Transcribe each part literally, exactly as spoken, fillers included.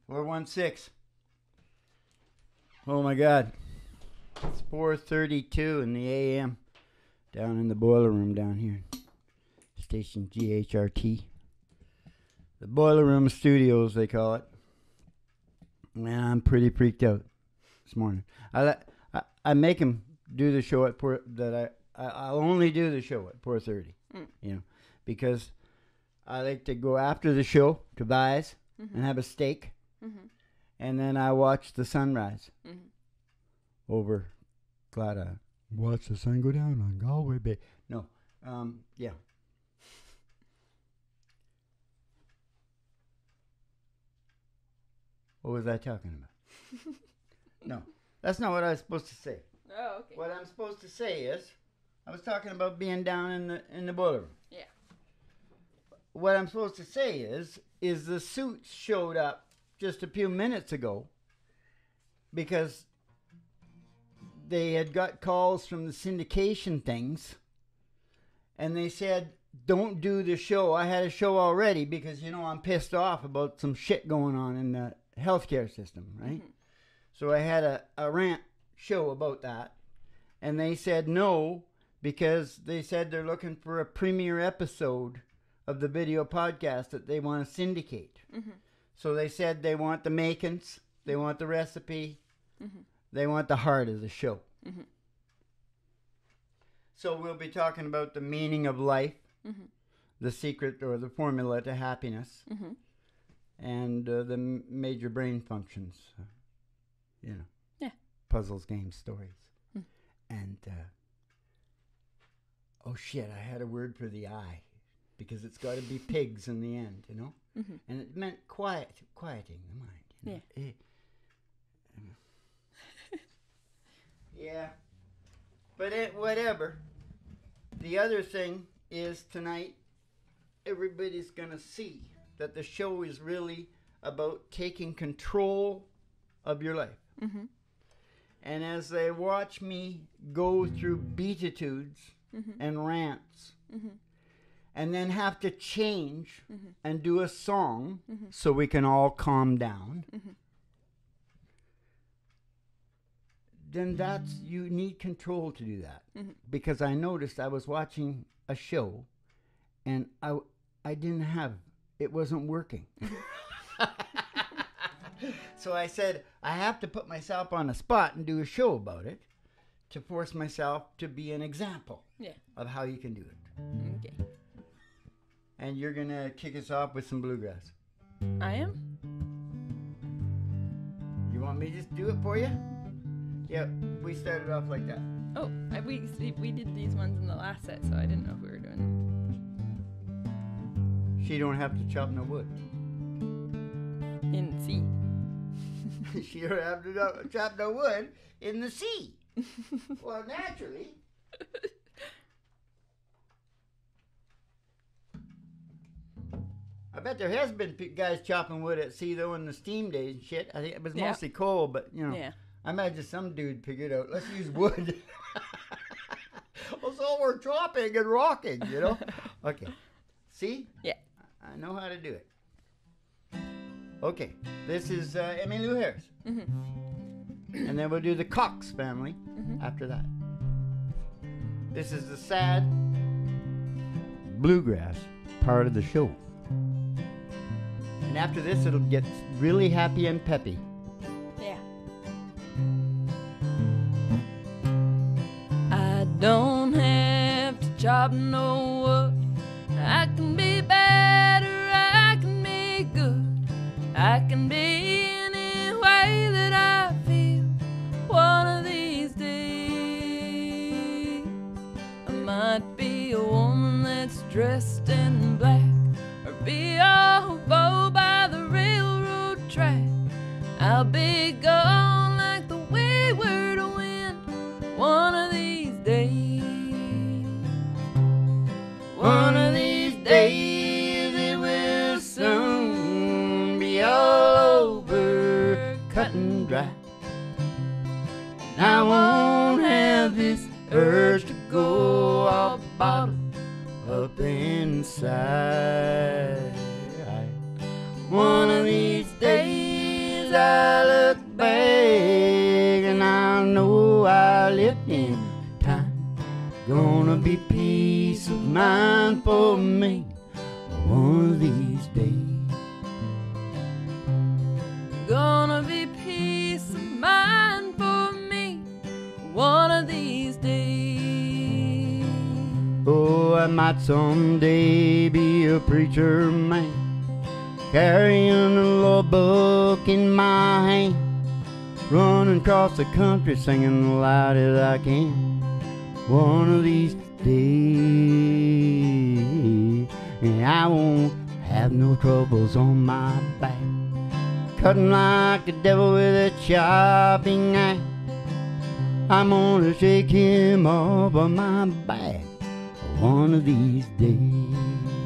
four one six. Oh my God. It's four thirty-two in the A M down in the boiler room down here. Station G H R T. The boiler room studios, they call it. Man, I'm pretty freaked out this morning. I let, I, I make him do the show at four, that I, I I'll only do the show at four thirty. Mm. You know, because I like to go after the show to Vise mm-hmm. and have a steak. Mm-hmm. And then I watch the sunrise mm-hmm. over Glada. Watch the sun go down on Galway Bay. No, um, yeah. What was I talking about? No, that's not what I was supposed to say. Oh, okay. What I'm supposed to say is, I was talking about being down in the in the boiler room. Yeah. What I'm supposed to say is, is the suits showed up just a few minutes ago because they had got calls from the syndication things and they said, don't do the show. I had a show already because, you know, I'm pissed off about some shit going on in the healthcare system, right? Mm-hmm. So I had a, a rant show about that and they said no because they said they're looking for a premiere episode of the video podcast that they want to syndicate. Mm-hmm. So they said they want the makings, they want the recipe, mm-hmm. they want the heart of the show. Mm-hmm. So we'll be talking about the meaning of life, mm-hmm. the secret or the formula to happiness, mm-hmm. and uh, the m- major brain functions. Uh, you know, yeah, puzzles, games, stories, mm. and uh, oh shit, I had a word for the eye because it's got to be pigs in the end, you know. Mm-hmm. And it meant quiet, quieting the mind. You know? Yeah. It, yeah. But it, whatever. The other thing is tonight, everybody's going to see that the show is really about taking control of your life. Mm-hmm. And as they watch me go through beatitudes mm-hmm. and rants, mm-hmm. and then have to change mm-hmm. and do a song mm-hmm. so we can all calm down, mm-hmm. then that's, you need control to do that. Mm-hmm. Because I noticed I was watching a show and I, I didn't have, it wasn't working. So I said, I have to put myself on a spot and do a show about it to force myself to be an example yeah. of how you can do it. Okay. And you're going to kick us off with some bluegrass. I am? You want me to just do it for you? Yeah, we started off like that. Oh, I, we we did these ones in the last set, so I didn't know if we were doing. She don't have to chop no wood. In C. She don't have to chop no wood in the sea. Well, naturally. I bet there has been p- guys chopping wood at sea, though, in the steam days and shit. I think it was yeah. mostly coal, but, you know. Yeah. I imagine some dude figured out, let's use wood. So we're chopping and rocking, you know? Okay. See? Yeah. I, I know how to do it. Okay. This is uh, Emmylou Harris. Mm-hmm. And then we'll do the Cox family mm-hmm. after that. This is the sad bluegrass part of the show. And after this, it'll get really happy and peppy. Yeah. I don't have to chop no wood. I can be bad or I can be good. I can be any way that I feel. One of these days, I might be a woman that's dressed in black, or be a hobo by the railroad track. I'll be gone like the wayward wind one of these days. One of these days it will soon be all over, cut and dry. And I won't have this urge to go all bottled up inside. One of these days for me one of these days. Gonna be peace of mind for me one of these days. Oh, I might someday be a preacher man, carrying a law book in my hand, running across the country singing as loud as I can one of these days. And I won't have no troubles on my back, cutting like the devil with a chopping axe. I'm gonna shake him off of my back one of these days.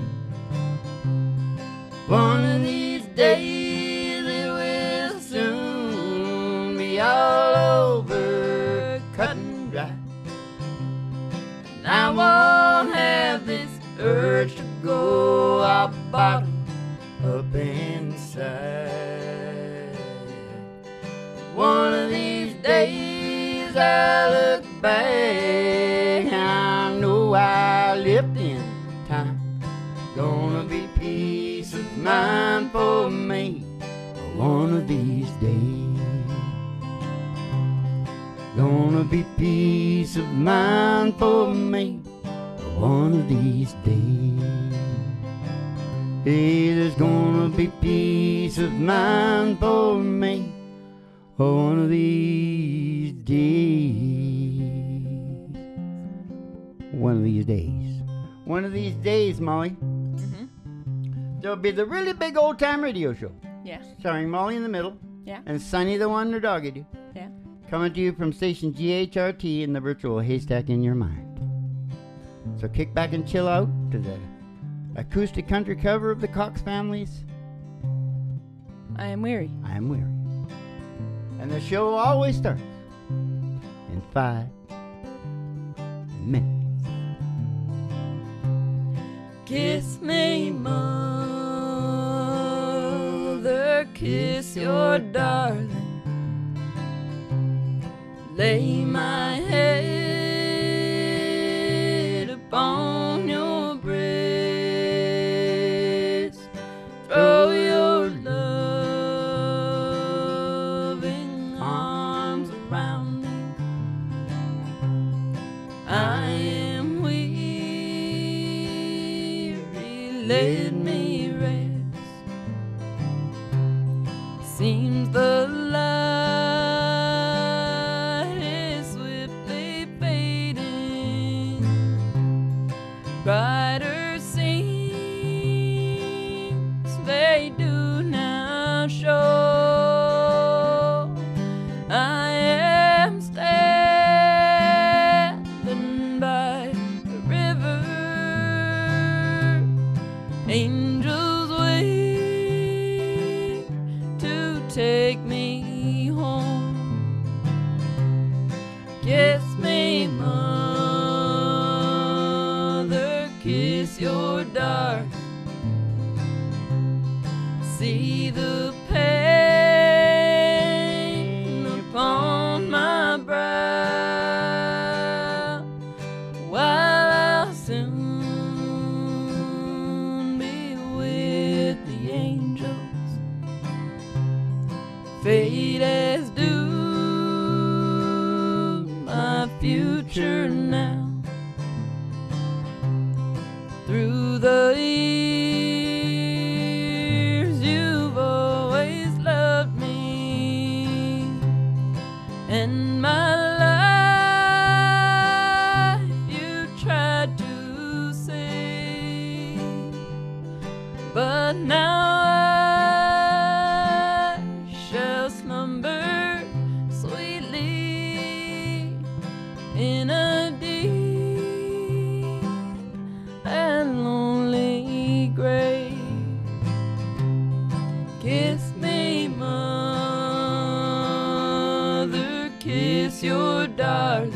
One of these days it will soon be all over, cut and dry. And I won't have this urge to go out bottom up inside. One of these days I look back, I know I lived in time. Gonna be peace of mind for me one of these days. Gonna be peace of mind for me one of these days. Hey, there's gonna be peace of mind for me one of these days. One of these days. One of these days, Molly. Mm-hmm. There'll be the really big old time radio show. Yeah. Starring Molly in the middle. Yeah. And Sonny the Wonder Dog you. Yeah. Coming to you from station G H R T in the virtual haystack in your mind. So kick back and chill out to the acoustic country cover of the Cox Family's I Am Weary. I Am Weary. And the show always starts in five minutes. Kiss me, mother, kiss your darling. Lay my head upon your breast. Throw your loving arms around me. I am weary, let me rest. Seems the light is swiftly fading. Brighter seems they do now show. I am standing by the river. Angels wait to take me home. Kiss me, mother, kiss your darling. See the pain upon my brow, while I'll soon be with the angels. Fate has doomed my future now. Through the years you've always loved me, and my life you tried to save, but now I shall slumber sweetly in a deep and lonely grave. Kiss me, mother, kiss your darling.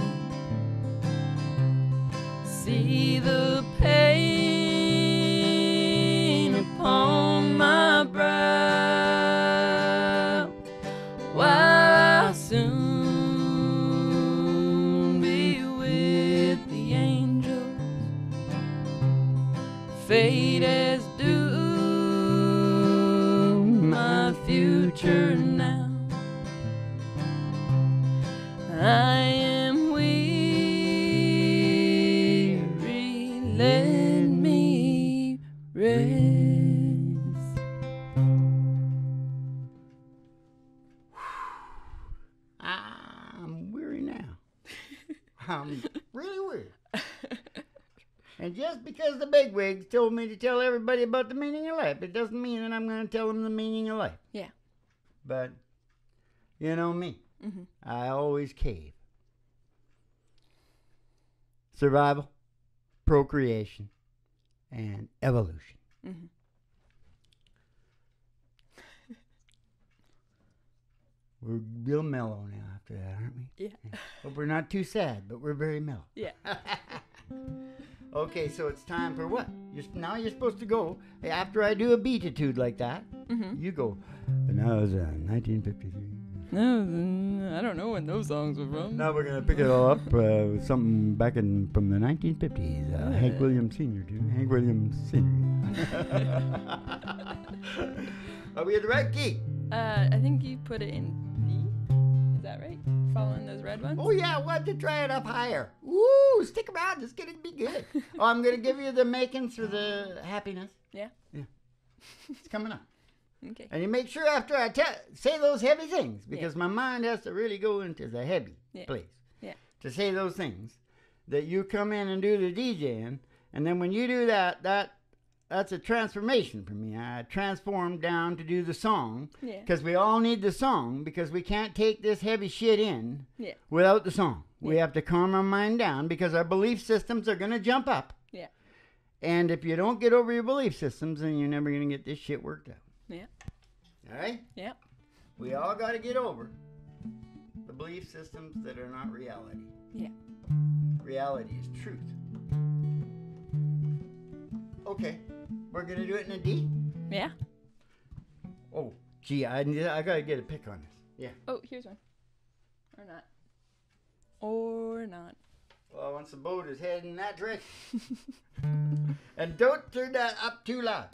See the pain upon my fate has doomed my future now. I am weary, let me rest. I'm weary now. I'm really weary. And just because the bigwigs told me to tell everybody about the meaning of life, it doesn't mean that I'm going to tell them the meaning of life. Yeah. But, you know me. Mm-hmm. I always cave. Survival, procreation, and evolution. Mm-hmm. We're real mellow now after that, aren't we? Yeah. But we're not too sad, but we're very mellow. Yeah. Okay, so it's time for what? You're, now you're supposed to go, after I do a beatitude like that, Mm-hmm. you go, and now it's uh, nineteen fifty-three. No, I don't know when those songs were from. Now we're going to pick it all up uh, with something back in from the nineteen fifties. Uh, Yeah. Hank Williams Senior too. Hank Williams Senior Are we at the right key? Uh, I think you put it in D. Is that right? Following those red ones? Oh yeah, I want to try it up higher. Woo! Stick around, it's gonna be good. Oh, I'm gonna give you the makings for the happiness. Yeah. Yeah, it's coming up. Okay. And you make sure after I te- say those heavy things, because my mind has to really go into the heavy Yeah. place. Yeah. To say those things, that you come in and do the DJing, and then when you do that, that that's a transformation for me. I transform down to do the song, Yeah. because we all need the song, because we can't take this heavy shit in Yeah. without the song. We Yeah. have to calm our mind down, because our belief systems are going to jump up. Yeah. And if you don't get over your belief systems, then you're never going to get this shit worked out. Yeah. All right? Yeah. We all got to get over the belief systems that are not reality. Yeah. Reality is truth. Okay, we're going to do it in a D? Yeah. Oh, gee, I, need- I got to get a pick on this. Yeah. Oh, here's one. Or not. Or not. Well, once the boat is heading in that direction. And don't turn that up too loud.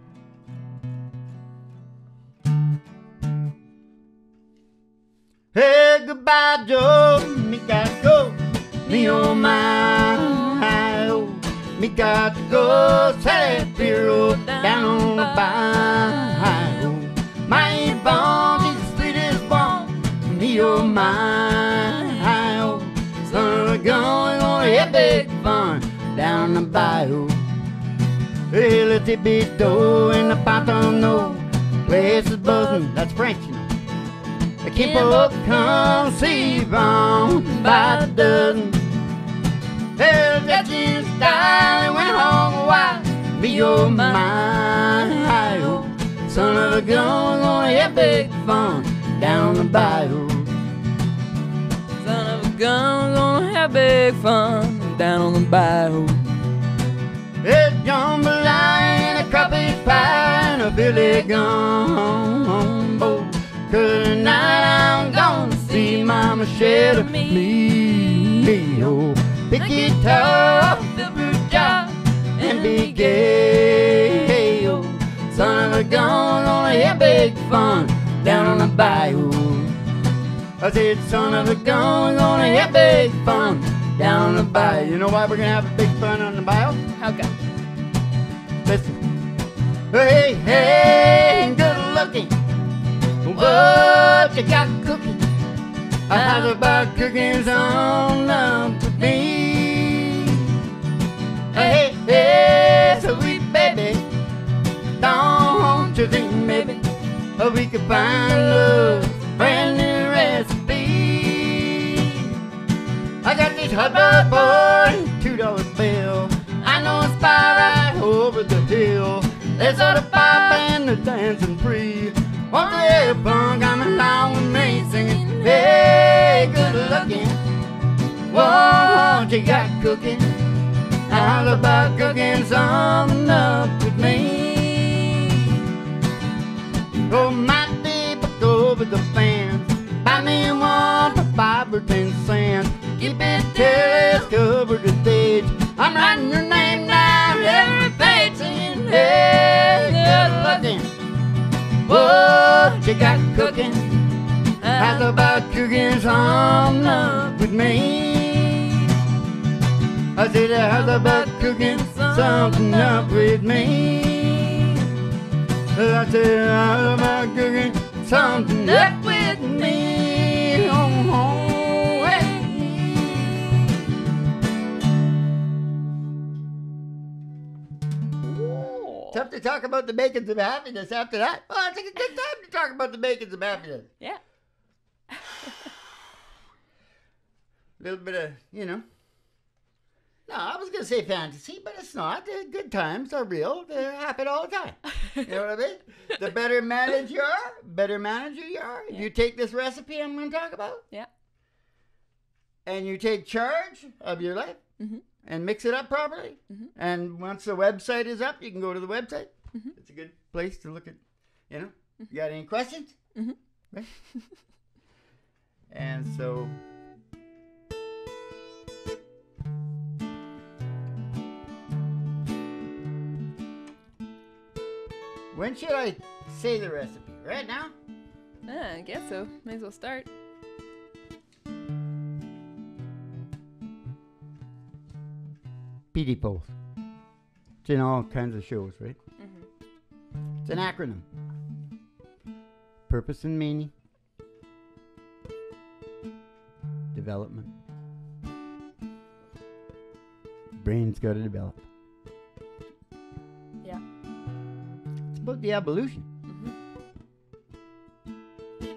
Hey, goodbye, Joe. Me gotta go. Me oh my, oh. Me gotta go. Sally Piero down on the bayou. My Aunt Vaughn, she's the sweetest one. Me oh my, oh. Son of a gun, we're gonna have big fun down the bayou. Hey, let it be dough in the bottom, no. Place is buzzing, that's French, you know. The people come see from by the dozen. Hey, the Dutchman style and went home a while. Me oh my, oh. Son of a gun, gonna have big fun down the bayou. Son of a gun, gonna have big fun down on the bayou. There's jambalaya and a crawfish pie and a Billy gumbo. Cause tonight I'm gonna see Mama shed of me. Oh, pick guitar, fill jar, and be gay. Oh, son of a gun, gonna have big fun down on the bayou. I said, son of a gun, gonna have big fun down on the bayou. You know why we're gonna have a big fun on the bayou? How come? Listen. Hey, hey, good looking. What you got cooking? How's about cooking some love with me? Hey, hey, sweet baby, don't you think maybe we could find a brand new recipe? I got this hot rod boy, two dollar bill. I know a spot right over the hill. There's all the pop and the dancing free. Won't you have fun coming along with me singing? Hey, good looking. What you got cooking? How's about cooking something up with me? Oh, my people go over the fence. Buy me one for five or ten cents. Keep it till it's covered with age. I'm writing your name down every page. me. I said, how's about cooking something up with me? I said, how's about cooking something up with me? Oh, oh, hey. Tough to talk about the makings of happiness after that. Oh, it's a good time to talk about the makings of happiness. Yeah. A little bit of, you know. No, I was going to say fantasy, but it's not. The good times are real. They happen all the time. You know what I mean? The better managed you are, better manager you are. If Yeah. you take this recipe I'm going to talk about, Yeah. and you take charge of your life, Mm-hmm. and mix it up properly. Mm-hmm. And once the website is up, you can go to the website. Mm-hmm. It's a good place to look at, you know. You got any questions? Mm-hmm. Right? And so... when should I say the recipe? Right now? Ah, I guess so. May as well start. P D Pulse. It's in all kinds of shows, right? Mm-hmm. It's an acronym. Purpose and meaning. Development. Brain's got to develop. Yeah. It's about the evolution. Mm-hmm.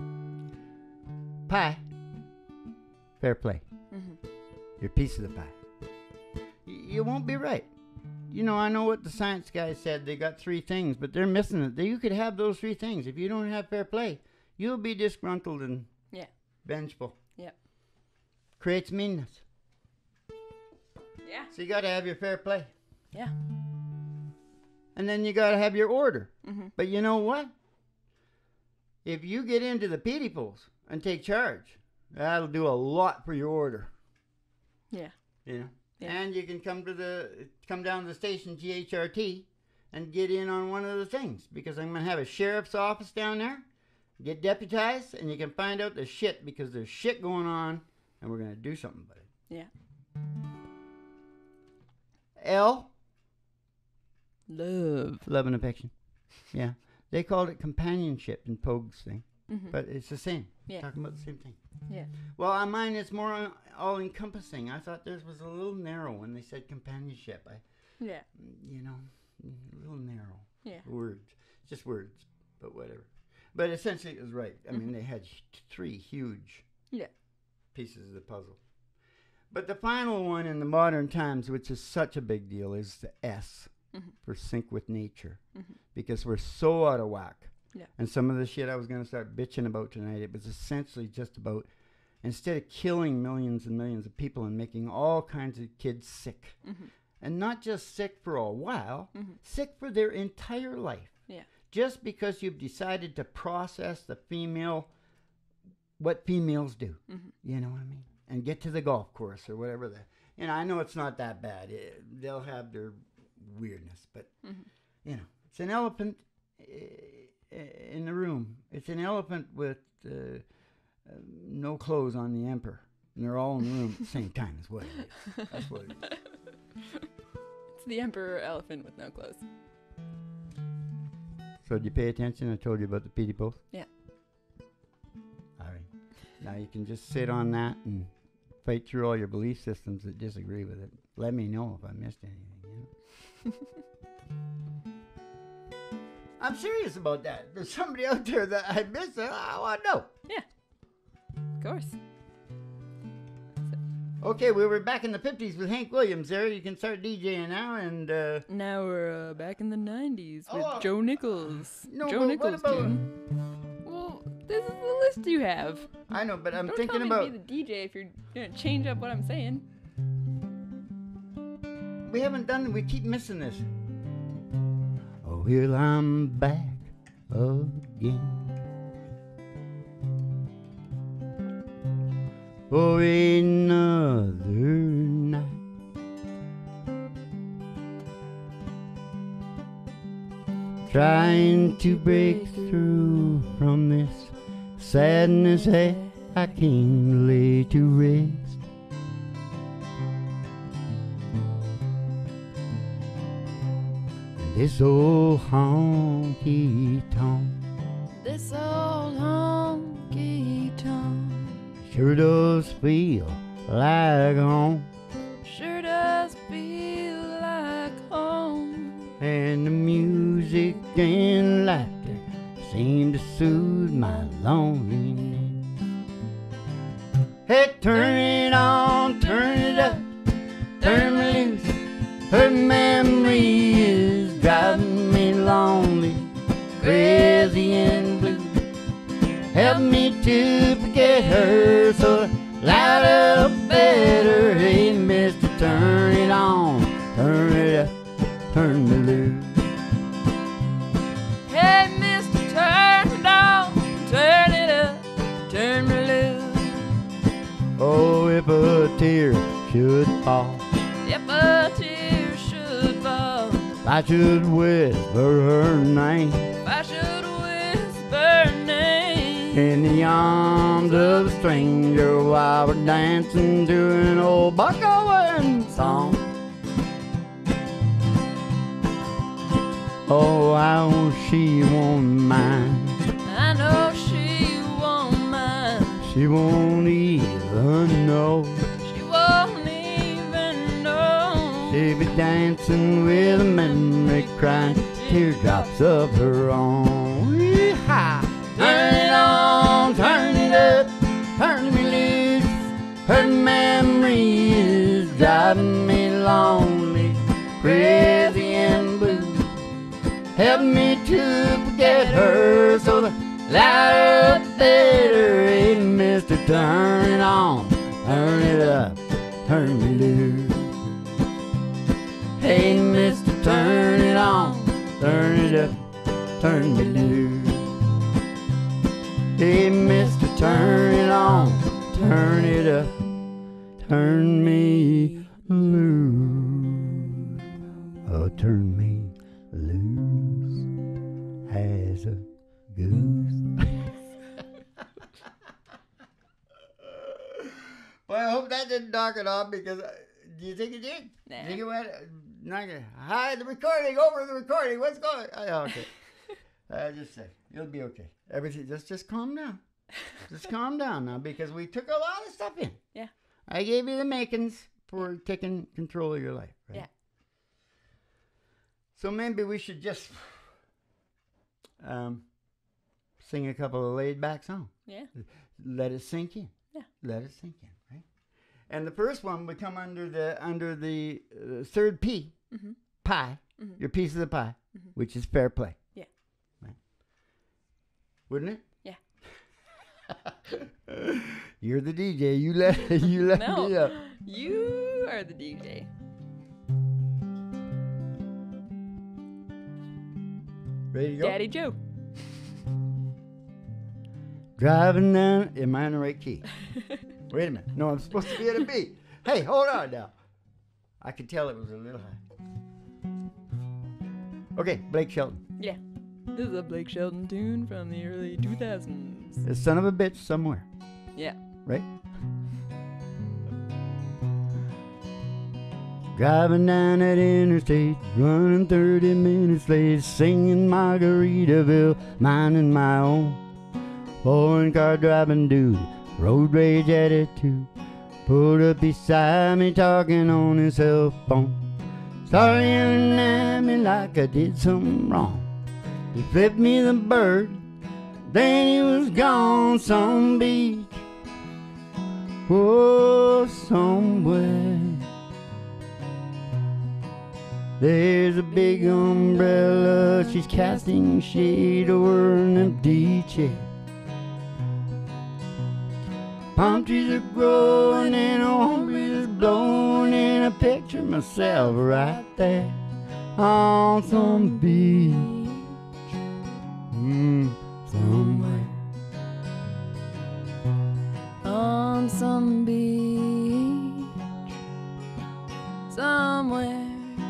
Pie. Fair play. Mm-hmm. Your piece of the pie. Y- you won't be right. You know, I know what the science guys said. They got three things, but they're missing it. You could have those three things. If you don't have fair play, you'll be disgruntled and Yeah. vengeful. Yeah. Creates meanness. Yeah. So you got to have your fair play. Yeah. And then you got to have your order. Mm-hmm. But you know what? If you get into the P D Pools and take charge, that'll do a lot for your order. Yeah. You know? Yeah. And you can come to the come down to the station G H R T and get in on one of the things, because I'm going to have a sheriff's office down there. Get deputized, and you can find out the shit, because there's shit going on, and we're going to do something about it. Yeah. L, Love. love and affection. Yeah. They called it companionship in Pogue's thing, Mm-hmm. but it's the same. Yeah. Talking about the same thing. Yeah. Well, on mine it's more uh, all-encompassing. I thought theirs was a little narrow when they said companionship. I, Yeah. you know, a little narrow. Yeah. Words. Just words, but whatever. But essentially it was right. I mean, they had sh- three huge Yeah. pieces of the puzzle. But the final one in the modern times, which is such a big deal, is the S, Mm-hmm. for sync with nature. Mm-hmm. Because we're so out of whack. Yeah. And some of the shit I was going to start bitching about tonight, it was essentially just about, instead of killing millions and millions of people and making all kinds of kids sick, Mm-hmm. and not just sick for a while, Mm-hmm. sick for their entire life. Yeah. Just because you've decided to process the female, what females do. Mm-hmm. You know what I mean? And get to the golf course or whatever. The, you know, I know it's not that bad. It, they'll have their weirdness, but, Mm-hmm. you know, it's an elephant uh, in the room. It's an elephant with uh, uh, no clothes on the emperor. And they're all in the room at the same time is what it is. That's what it is. It's the emperor elephant with no clothes. So did you pay attention? I told you about the P D Pools? Yeah. All right. Now you can just sit on that and fight through all your belief systems that disagree with it. Let me know if I missed anything, you know? I'm serious about that. There's somebody out there that I missed. I want to know. Yeah. Of course. Okay, we were back in the fifties with Hank Williams there. You can start DJing now, and uh, Now we're uh, back in the nineties with Oh, Joe Nichols. no, Joe but Nichols what about- tune. Well, this is the list you have. I know, but I'm Don't thinking tell me about. to be the D J if you're gonna change up what I'm saying. We haven't done. We keep missing this. Oh, here I'm back again for another night. Trying to break through from this sadness that I can't lay to rest. this old honky tonk This old honky tonk sure does feel like home. sure does feel like home. And the music and laughter seem to soothe my loneliness. Hey, turn it on, turn it up, turn me loose. Her memory is driving me lonely, crazy and blue. Help me to forget her, so louder, better. Hey, mister, turn it on, turn it up, turn me loose. Hey, mister, turn it on, turn it up, turn me loose. Oh, if a tear should fall, If a tear should fall, I should whisper her name if I should whisper her name in the arms of a stranger while we're dancing to an old Buck Owens song. Oh, how she won't mind. I know she won't mind. She won't even know. She won't even know. She'll be dancing with a memory, crying teardrops of her own. Yee-haw! Turn it on, turn it up, turn me loose. Her memory is driving me lonely, crazy and blue. Help me to forget her, so the louder the better. Hey, mister, turn it on, turn it up, turn me loose. Hey, mister, turn it on, turn it up, turn me loose. Hey, mister, turn it on, turn it up, turn me loose. Oh, turn me loose as a goose. Well, I hope that didn't knock it off, because uh, do you think it did? Nah. Think it went? Uh, knock it. Hi, the recording, over the recording. What's going? Oh, okay. I just say you'll be okay. Everything. Just, just calm down. Just calm down now, because we took a lot of stuff in. Yeah. I gave you the makings for taking control of your life. Right? Yeah. So maybe we should just um, sing a couple of laid back songs. Yeah. Let it sink in. Yeah. Let it sink in, right? And the first one would come under the under the uh, third P, Mm-hmm. pie, Mm-hmm. your piece of the pie, Mhm. which is fair play. Yeah. Right. Wouldn't it? Yeah. You're the D J. You let you let No, me up. you are the D J. Ready to go? Daddy Joe. Driving down. Am I in the right key? Wait a minute. No, I'm supposed to be at a B. Hey, hold on now. I could tell it was a little high. Okay, Blake Shelton. Yeah. This is a Blake Shelton tune from the early two thousands. The son of a bitch somewhere, Yeah. right? Driving down that interstate, running thirty minutes late, singing Margaritaville, minding my own. Foreign car driving dude, road rage attitude, pulled up beside me talking on his cell phone. Started yelling at me like I did something wrong. He flipped me the bird, then he was gone some beach. Whoa, somewhere. There's a big umbrella, she's casting shade over an empty chair. Palm trees are growing and a warm breeze is blowing, and I picture myself right there on some beach, mm, somewhere. On some beach. Somewhere.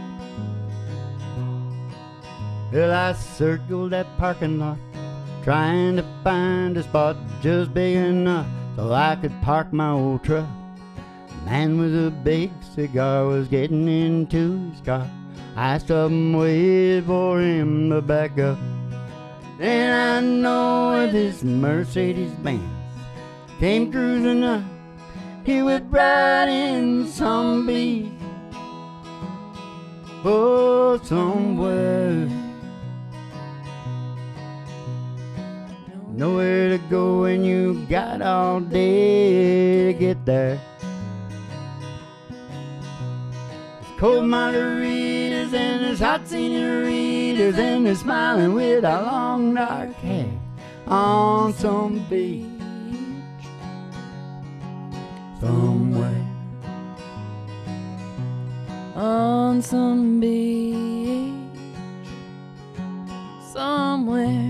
Well, I circled that parking lot, trying to find a spot just big enough so I could park my old truck. A man with a big cigar was getting into his car. I stopped and waited for him to back up. Then I know if this Mercedes-Benz came cruising up, he would ride in some beach. Oh, somewhere. Nowhere to go when you got all day to get there. There's cold margaritas and there's hot senoritas and they're smiling with a long dark hair on some beach somewhere. On some beach somewhere.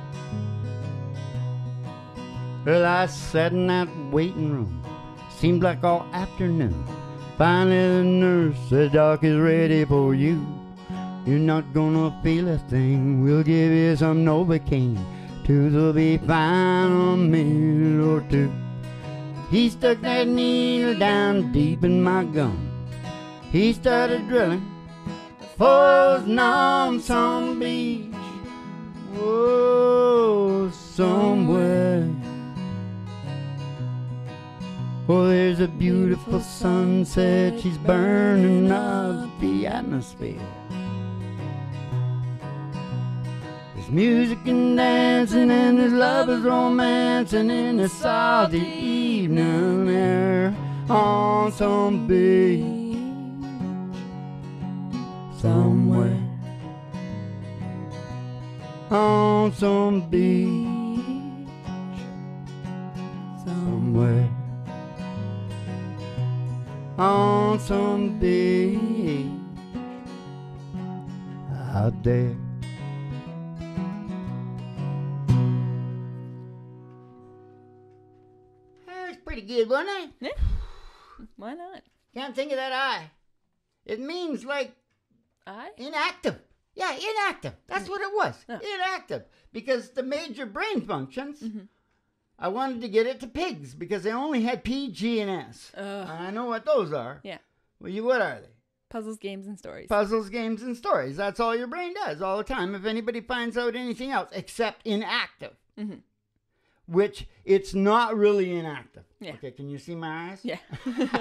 Well, I sat in that waiting room, seemed like all afternoon. Finally the nurse said, "Doc is ready for you. You're not gonna feel a thing. We'll give you some Novocaine. Tooth'll be fine in a minute or two." He stuck that needle down deep in my gum. He started drilling for on some beach. Whoa, somewhere. Oh, there's a beautiful sunset, she's burning up the atmosphere. There's music and dancing and there's lovers romancing in the salty evening air on some beach somewhere. On some beach somewhere. On some beach out there. That's pretty good, wasn't it? Yeah. Why not? Can't think of that I. It means like I? inactive. Yeah, inactive. That's what it was. Oh. Inactive. Because the major brain functions, Mm-hmm. I wanted to get it to pigs because they only had P, G, and S. Ugh. And I know what those are. Yeah. Well, you, what are they? Puzzles, games, and stories. Puzzles, games, and stories. That's all your brain does all the time. If anybody finds out anything else except inactive, Mm-hmm. which it's not really inactive. Yeah. Okay, can you see my eyes? Yeah.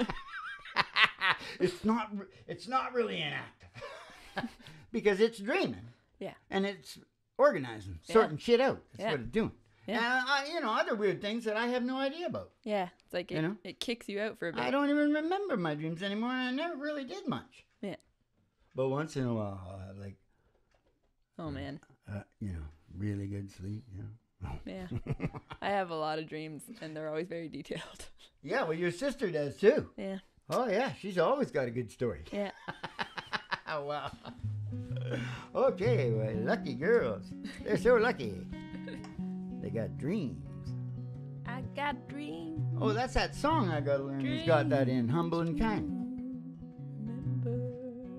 it's not. re- It's not really inactive because it's dreaming. Yeah. And it's organizing, Yeah. sorting shit out. That's Yeah. what it's doing. Yeah. And I, you know, other weird things that I have no idea about. Yeah. It's like it, You know? it kicks you out for a bit. I don't even remember my dreams anymore, and I never really did much. Yeah. But once in a while, I'll have like, Oh, man. uh, you know, really good sleep. You know. Yeah. I have a lot of dreams, and they're always very detailed. Yeah, well, your sister does too. Yeah. Oh yeah, she's always got a good story. Yeah. Oh wow. Okay, well, lucky girls. They're so lucky. They got dreams. I got dreams. Oh, that's that song I gotta learn. Who's got that in? Humble and Kind. Remember.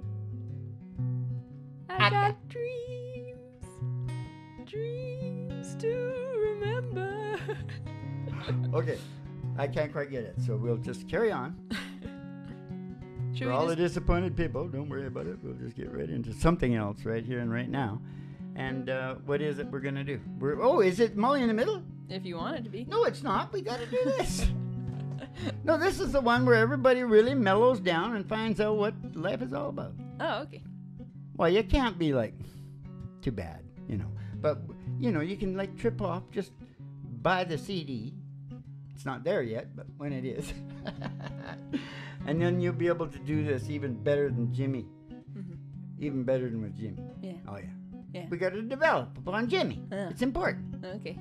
I got dreams. Dreams to remember. Okay, I can't quite get it, so we'll just carry on. Should For we all just- the disappointed people, don't worry about it. We'll just get right into something else right here and right now. And uh, what is it we're gonna do? We're oh, is it Molly in the middle? If you want it to be. No, it's not. We gotta do this. No, this is the one where everybody really mellows down and finds out what life is all about. Oh, okay. Well, you can't be like, too bad, you know. But, you know, you can like trip off, just buy the C D. It's not there yet, but when it is. And then you'll be able to do this even better than Jimmy. Mm-hmm. Even better than with Jimmy. Yeah. Oh, yeah. Yeah. We got to develop upon Jimmy. Yeah. It's important. Okay.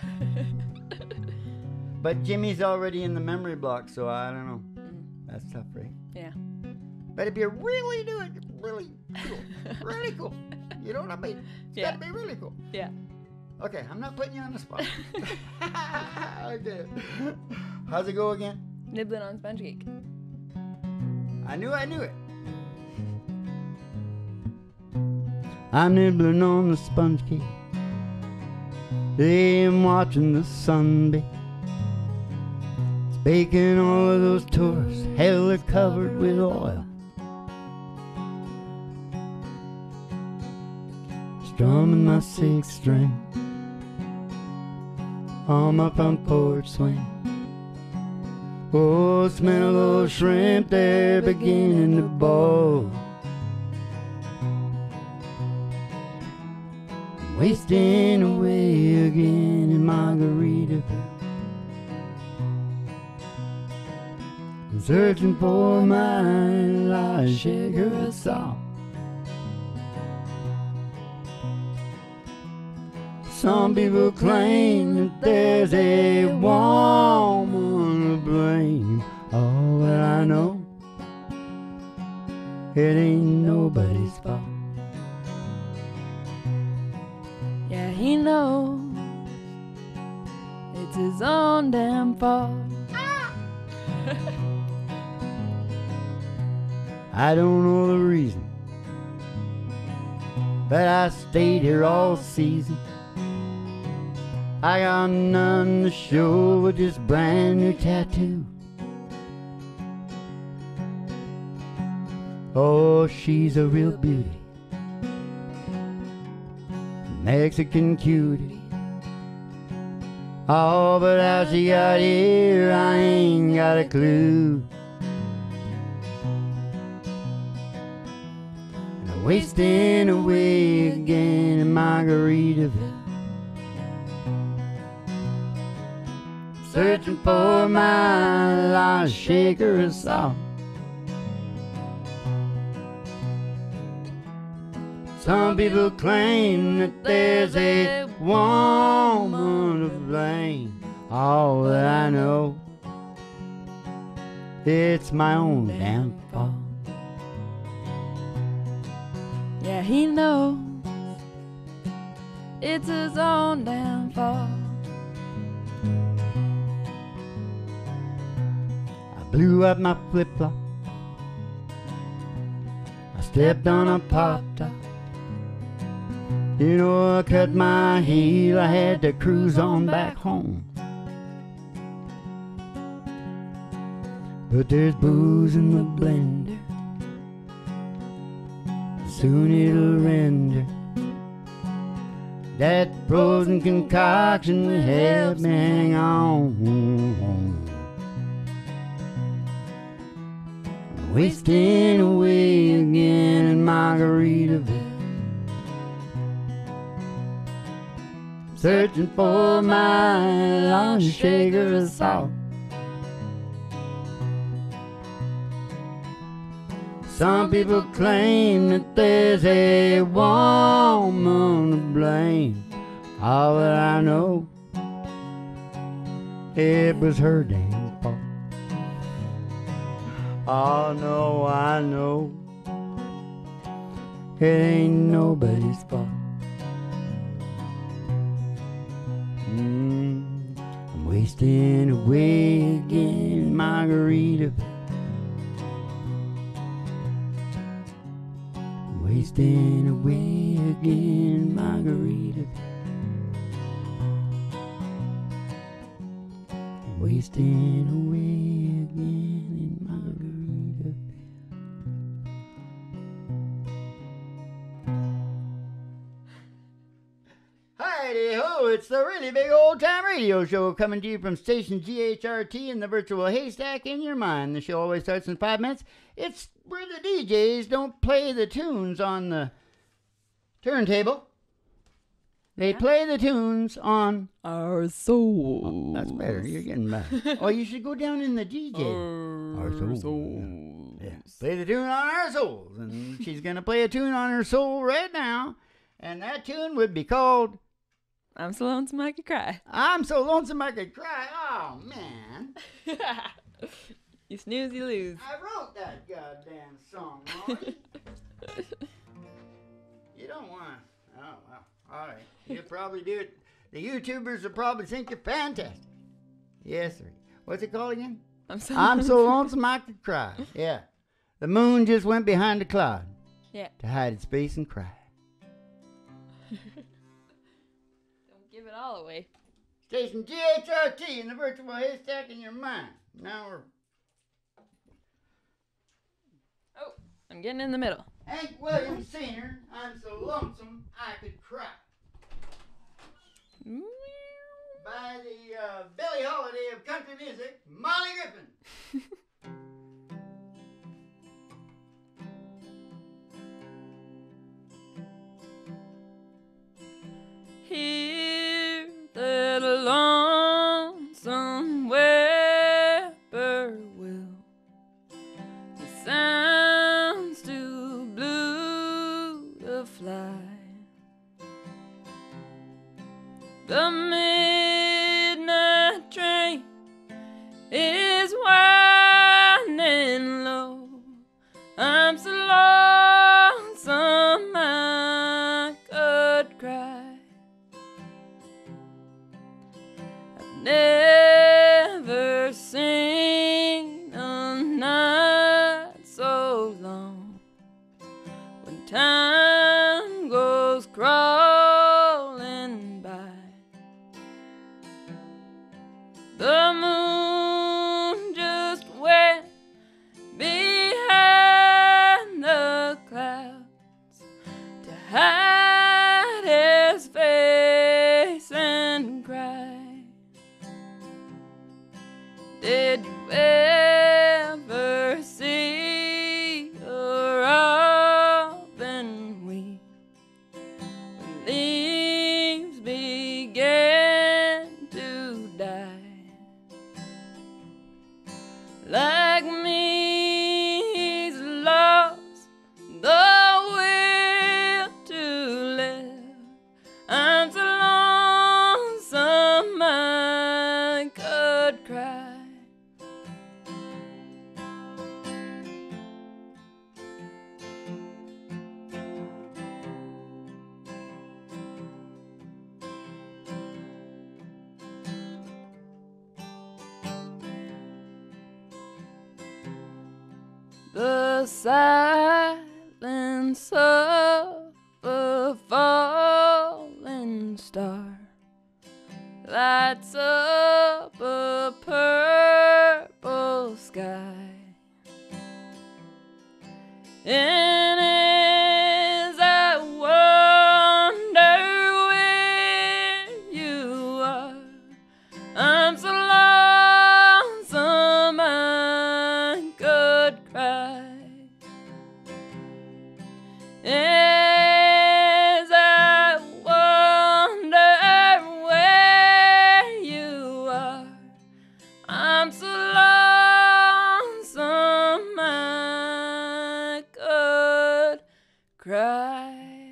But Jimmy's already in the memory block, so I don't know. Mm. That's tough, right? Yeah. But if you really do it, really cool. Really cool. You know what I mean? It's Yeah. got to be really cool. Yeah. Okay, I'm not putting you on the spot. Okay. How's it go again? Nibbling on sponge cake. I knew I knew it. I'm nibbling on the sponge cake. I'm watching the sun bake. It's baking all of those tourists. Hell, they're covered with oil. strumming my sixth string on my front porch swing. Oh, smell those shrimp, they're beginning to boil. Wasting away again in Margaritaville. I'm searching for my last shaker of salt. Some people claim that there's a woman to blame. Oh, well, I know it ain't nobody's fault. Yeah, he knows it's his own damn fault. I don't know the reason, but I stayed here all season. I got none to show with this brand new tattoo. Oh, she's a real beauty, Mexican cutie. Oh, but how she got here, I ain't got a clue. And I'm wasting away again in Margaritaville. Searching for my last shaker of salt. Some people claim that there's a woman to blame. All that I know, it's my own damn fault. Yeah, he knows it's his own damn fault. Blew up my flip-flop, I stepped on a pop-top. You know, I cut my heel, I had to cruise on back home. But there's booze in the blender, soon it'll render that frozen concoction that helped me hang on. Wasting away again in Margaritaville. Searching for my lost shaker of salt. Some people claim that there's a woman to blame. All that I know, it was her damn fault. Oh no, I know it ain't nobody's fault. Mm, I'm wasting away again in Margaritaville. I'm wasting away again in Margaritaville. I'm wasting away again in Margaritaville. Hi-de-ho, it's the Really Big Old Time Radio Show coming to you from station G H R T in the virtual haystack in your mind. The show always starts in five minutes. It's where the D Js don't play the tunes on the turntable. They yeah. play the tunes on our soul. Oh, that's better. You're getting better. Oh, you should go down in the D J. Our, our souls. souls. Yeah. Play the tune on our souls. And she's going to play a tune on her soul right now. And that tune would be called... I'm so lonesome I could cry. I'm so lonesome I could cry. Oh, man. You snooze, you lose. I wrote that goddamn song, Molly. You don't want to... Oh, well. All right. You'll probably do it. The YouTubers will probably think you're fantastic. Yes, sir. What's it called again? I'm so I'm so lonesome I could cry. Yeah. The moon just went behind a cloud. Yeah. To hide its face and cry. Don't give it all away. Station G H R T in the virtual haystack in your mind. Now we're... Oh, I'm getting in the middle. Hank Williams Senior, I'm so lonesome I could cry. By the uh, Billie Holiday of country music, Molly Griffin. Hear that lonesome whippoorwill. It sounds too blue to fly. The midnight train is winding low. I'm so lonesome I could cry. I've never seen a night so long when time goes crawling by. The moon just went behind the clouds to hide his face and cry. Did you ever see a robin weep when leaves began to die? Like me, he's lost the will to live. I'm so lonesome I could cry. The silence of a falling star lights up a purple sky. And as I wonder where you are, I'm so lonesome I could cry. As I wonder where you are, I'm so lonesome I could cry.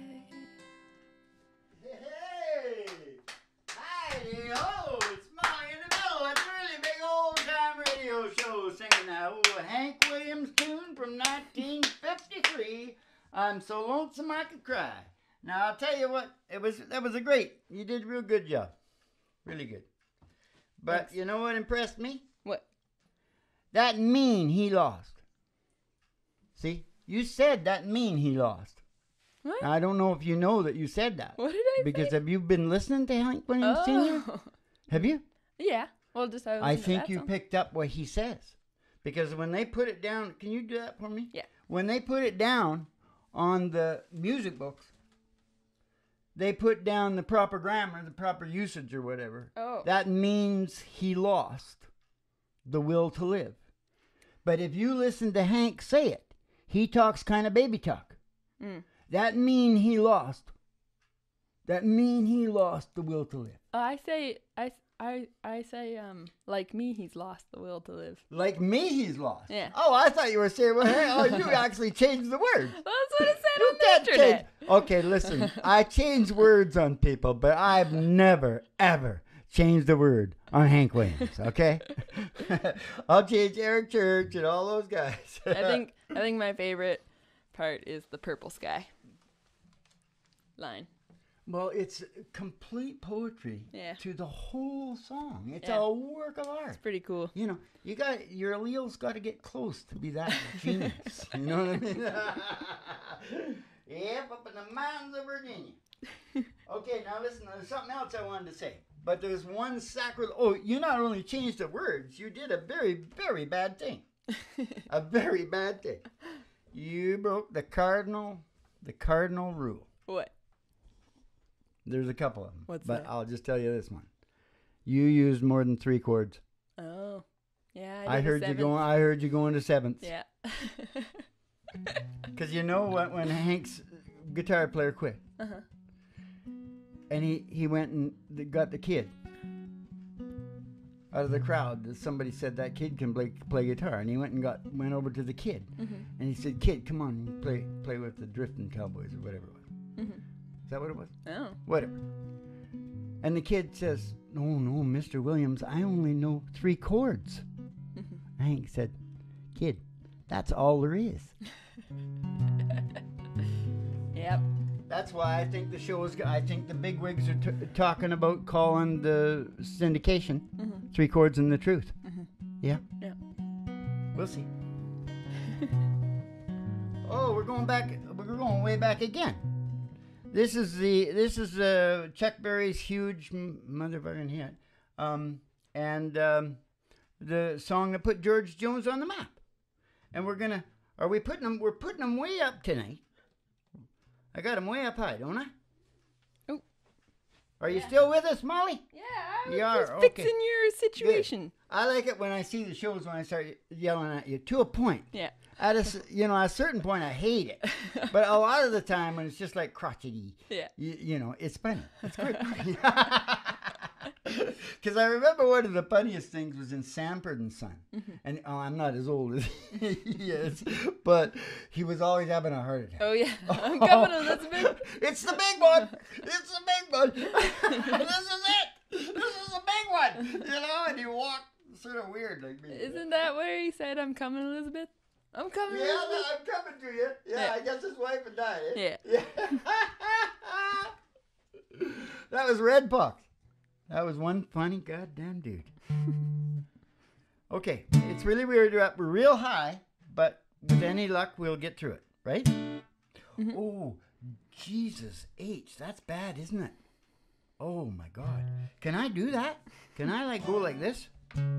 Hey! Hi-de-ho! It's Molly in the middle. That's a really big old-time radio show singing that old Hank Williams tune from nineteen fifty-three. I'm so lonesome I could cry. Now, I'll tell you what, it was that was a great. You did a real good job. Really good. But Thanks. you know what impressed me? What? That mean he lost. See? You said that mean he lost. What? I don't know if you know that you said that. What did I Because say? have you been listening to Hank Williams Senior? Oh. Have you? Yeah. Well, just I, I listened to think that you song. picked up what he says. Because when they put it down, can you do that for me? Yeah. When they put it down on the music books, they put down the proper grammar, the proper usage or whatever. Oh. That means he lost the will to live. But if you listen to Hank say it, he talks kind of baby talk. Mm. That mean he lost. That mean he lost the will to live. I say, I, I, I say, um, like me, he's lost the will to live. Like me, he's lost. Yeah. Oh, I thought you were saying, well, hey, oh, you actually changed the word. That's what it said You on the can't internet. change. Okay, listen. I change words on people, but I've never, ever changed the word on Hank Williams. Okay, I'll change Eric Church and all those guys. I think, I think my favorite part is the purple sky line. Well, it's complete poetry Yeah. to the whole song. It's Yeah. a work of art. It's pretty cool. You know, you got your alleles got to get close to be that genius. You know what I mean? Yep, up in the mountains of Virginia. Okay, now listen, there's something else I wanted to say. But there's one sacrilege. Oh, you not only changed the words, you did a very, very bad thing. A very bad thing. You broke the cardinal, the cardinal rule. What? There's a couple of them. What's but that? I'll just tell you this one. You used more than three chords. Oh, yeah. I, I heard you going. I heard you going to sevenths. Yeah. Because you know what? When Hank's guitar player quit, uh-huh. and he he went and got the kid out of the crowd. Somebody said that kid can play play guitar, and he went and got went over to the kid, mm-hmm. and he said, "Kid, come on, play play with the Drifting Cowboys or whatever it was." Mm-hmm. Is that what it was? Oh. Whatever. And the kid says, "No, no, Mister Williams, I only know three chords." Mm-hmm. Hank said, "Kid, that's all there is." Yep. That's why I think the show is. I think the bigwigs are t- talking about calling the syndication mm-hmm. Three Chords and the Truth. Mm-hmm. Yeah. Yeah. We'll see. Oh, we're going back. We're going way back again. This is the. This is uh, Chuck Berry's huge m- motherfucking hit, um, and um, the song that put George Jones on the map. And we're gonna. Are we putting them? We're putting them way up tonight. I got them way up high, don't I? Oh. Are you Yeah. still with us, Molly? Yeah, I was You are, just okay. fixing your situation. Good. I like it when I see the shows when I start yelling at you to a point. Yeah. At a, s- you know, at a certain point, I hate it. But a lot of the time, when it's just like crotchety, Yeah. you, you know, it's funny. It's great. Because I remember one of the funniest things was in Sanford and Son. Mm-hmm. And oh, I'm not as old as he is, but he was always having a heart attack. Oh, yeah. I'm coming to Elizabeth. It's the big one. It's the big one. This is it. This is the big one. You know, and he walked sort of weird like me. Isn't that where he said, I'm coming, Elizabeth? I'm coming, Yeah, Elizabeth. no, I'm coming to you. Yeah, Yeah. I guess his wife had died. Eh? Yeah. Yeah. That was Red Fox. That was one funny goddamn dude. Okay, it's really weird. We're up real high, but with any luck, we'll get through it, right? Mm-hmm. Oh, Jesus H, that's bad, isn't it? Oh my God. Can I do that? Can I like go like this?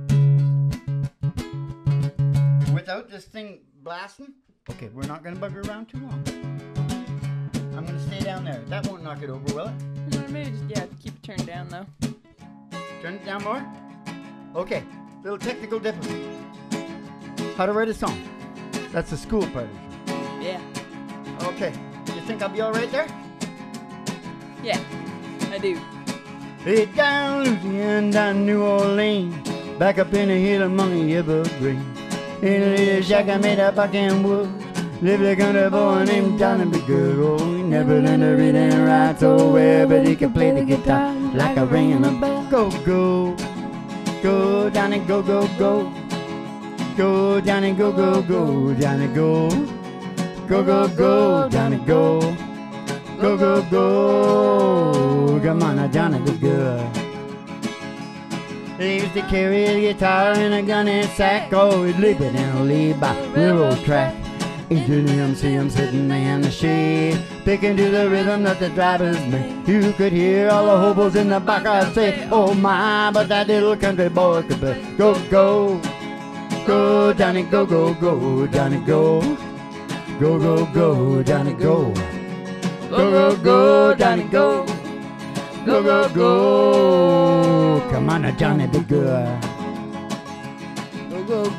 Without this thing blasting? Okay, we're not gonna bugger around too long. I'm gonna stay down there. That won't knock it over, will it? Maybe just, yeah, keep it turned down, though. Turn it down more? Okay, little technical difficulty. How to write a song. That's the school part of the show. Yeah. Okay, you think I'll be all right there? Yeah, I do. Hey, down Louisiana, down New Orleans, back up in the hill among the evergreens. In a little shack I made up in wood, lived a country boy named Johnny B. Good. Oh, he never learned to read and write so well, but he could play the guitar like a ringing a bell. Go, go, go, Johnny, go, go, go. Go, Johnny, go, go, go, Johnny, go. Go, go, go, Johnny, go. Go, go, go. Come on now, Johnny, be good. He used to carry his guitar in a gunny sack, always leaping and lead by railroad track. Each of them see him sitting in the shade, picking to the rhythm that the drivers made. You could hear all the hobos in the back say, oh my, but that little country boy could play. Go, go, go, Johnny, go, go, go, Johnny, go. Go, go, go, Johnny, go. Go, go, go, Johnny, go. Go, go, go. Come on now, Johnny, be good. Go, go,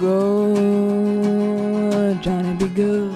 go, Johnny, be good.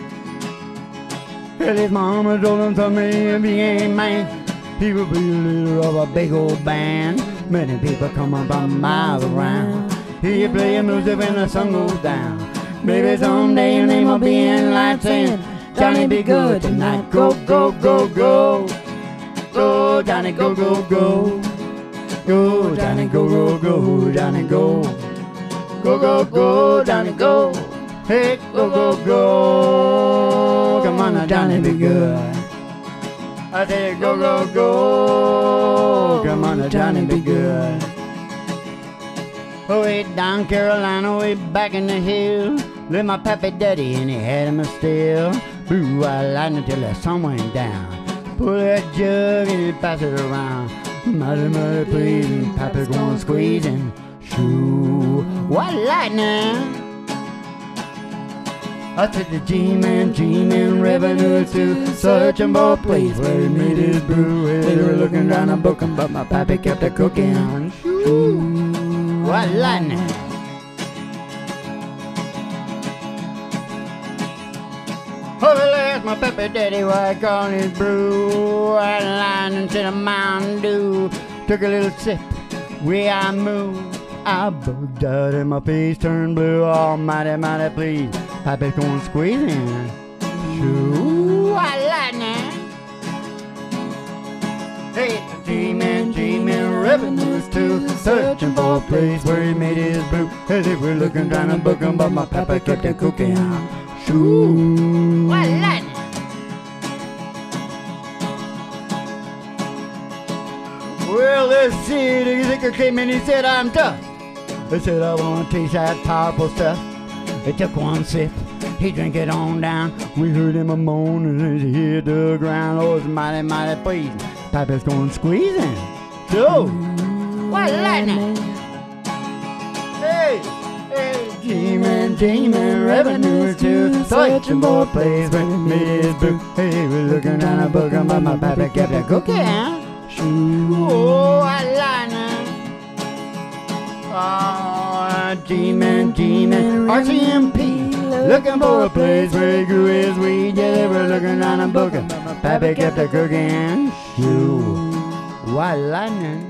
Well, his mama told him someday if he ain't man, he would be the leader of a big old band. Many people coming from miles around. He play music when the sun goes down. Maybe someday your name will be in lights saying, Johnny, be good tonight. Go, go, go, go. Go, Johnny, go, go, go. Go, Johnny, go, go, go, Johnny, go. Go, go, go, Johnny, go. Hey, go, go, go. Come on now, Johnny, be good. I said, go, go, go. Come on now, Johnny, be good. Oh, way down Carolina, way back in the hill, lived my pappy daddy and he had him a still. Blew out lightning till the sun went down. Pull that jug and he pass it around. Mighty, mighty pleasing, pappy going squeezing. Shoo, what lightning! I said the G-Man, G-Man revenues too, searching for a place where he made his brew. They were looking down and booking, but my pappy kept a cooking. Shoo, what lightning! Oh, there's my pappy daddy, what call his brew. What lightning to the Mountain Dew. Took a little sip, where I moved. I bugged out and my face turned blue. Almighty, mighty please, Pappy's going squeezing. Shoo, what lightning! Hey, the G-Man, G-Man revenues too, searching for a place where he made his brew. Hey, they were looking, trying to book him, but my papa kept it cooking. Shoo, what lightning! Well, this city thinker came in, he said, I'm tough. I said, I want to taste that powerful stuff. He took one sip, he drank it on down. We heard him a moaning as he hit the ground. Oh, it's mighty, mighty pleasing. Papa's going squeezing. So, what lightning? Hey, hey, G-Man, G-Man, revenue too, searching for a place where he made his brew. Hey, we're looking down a book, but my papa kept it cooking. Shoo, oh, what lightning? Oh, G-Man, G-Man, R C M P, looking for a place where he grew his weed. Yeah, they were looking down and booking, Pappy kept a cooking. Shoo, what lightning?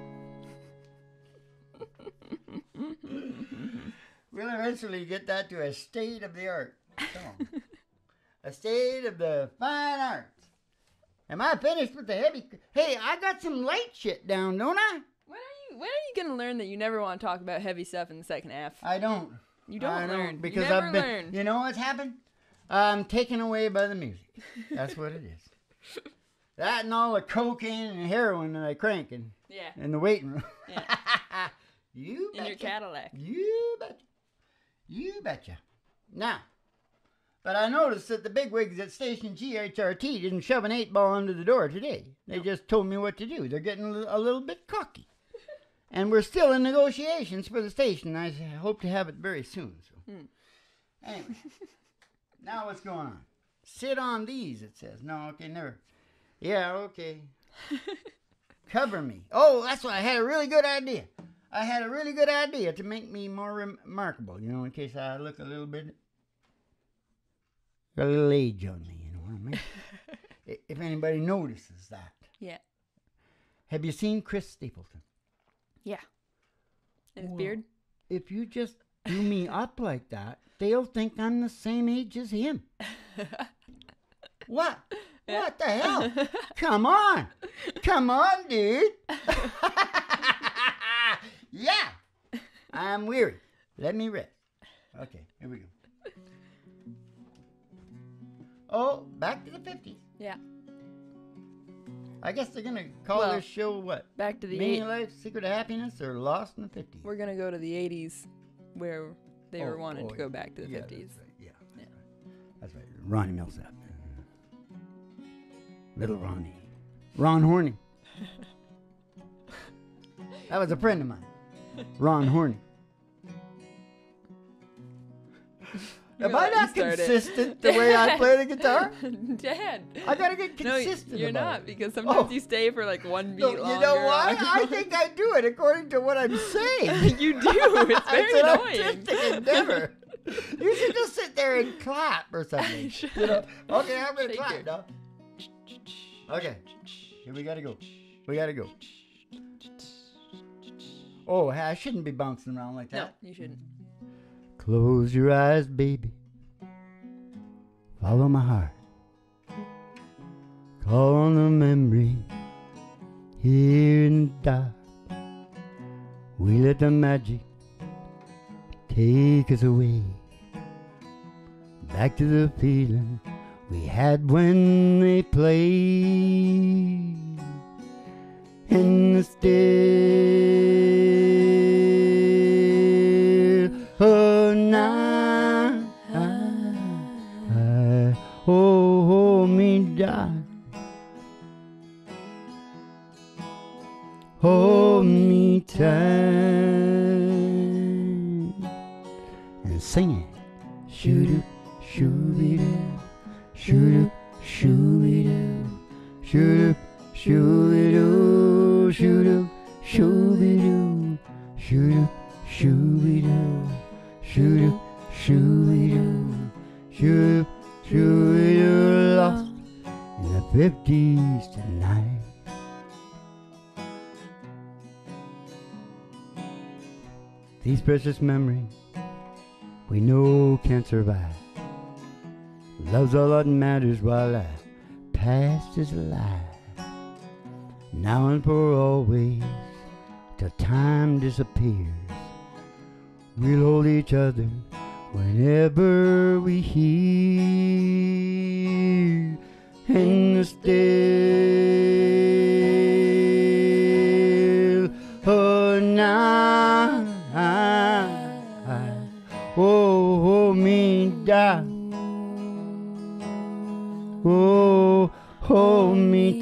We'll eventually get that to a state of the art song. A state of the fine arts. Am I finished with the heavy? Hey, I got some light shit down, don't I? When are you when are you gonna learn that you never want to talk about heavy stuff in the second half? I don't. You don't I learn. Don't, because you never I've been. learn. You know what's happened? I'm taken away by the music. That's what it is. That and all the cocaine and heroin that I crank in. Yeah. In the waiting room. Yeah. You betcha. In your Cadillac. You betcha. You betcha. Now. But I noticed that the bigwigs at station G H R T didn't shove an eight ball under the door today. They just told me what to do. They're getting a little bit cocky. And we're still in negotiations for the station. I hope to have it very soon. So. Hmm. Anyway, now what's going on? Sit on these, it says. No, okay, never. Yeah, okay. Cover me. Oh, that's why I had a really good idea. I had a really good idea to make me more remarkable, you know, in case I look a little bit... Got a little age on me, you know what I mean? If anybody notices that. Yeah. Have you seen Chris Stapleton? Yeah. And his well, beard? If you just do me up like that, they'll think I'm the same age as him. What? Yeah. What the hell? Come on. Come on, dude. Yeah. I'm weary. Let me rest. Okay, here we go. Oh, back to the fifties. Yeah. I guess they're going to call well, this show what? Back to the Meaning eight- of Life, Secret of Happiness, or Lost in the fifties? We're going to go to the eighties where they oh, were wanting oh, to go yeah. back to the yeah, fifties. That's right. Yeah, yeah. That's right. Ronnie Millsap. Little Ronnie. Ron Horney. That was a friend of mine. Ron Horney. Am I not consistent the way I play the guitar? Dad. I gotta get consistent. No, you're about not, it. because sometimes Oh. you stay for like one beat No, longer. you know why? I think I do it according to what I'm saying. You do. It's very it's an annoying. artistic endeavor. You should just sit there and clap or something. You know? Okay, I'm gonna Shake clap your- now. Okay, here we gotta go. We gotta go. Oh, I shouldn't be bouncing around like No, that. you shouldn't. Close your eyes, baby. Follow my heart. Call on the memory here in the dark. We let the magic take us away, back to the feeling we had when they played in the still of night. Oh, hold me, darling. Hold me tight and sing it. Shoot it, shoot shoo-be-doo, shoo-doo, shoo-be-doo, shoo-doo, shoo-be-doo, shoo-doo, shoo-be-doo, lost in the fifties tonight. These precious memories we know can't survive. Love's all that matters while our past is alive. Now and for always, till time disappears, we'll hold each other whenever we hear in the still of night. Oh, hold me down. Oh, hold me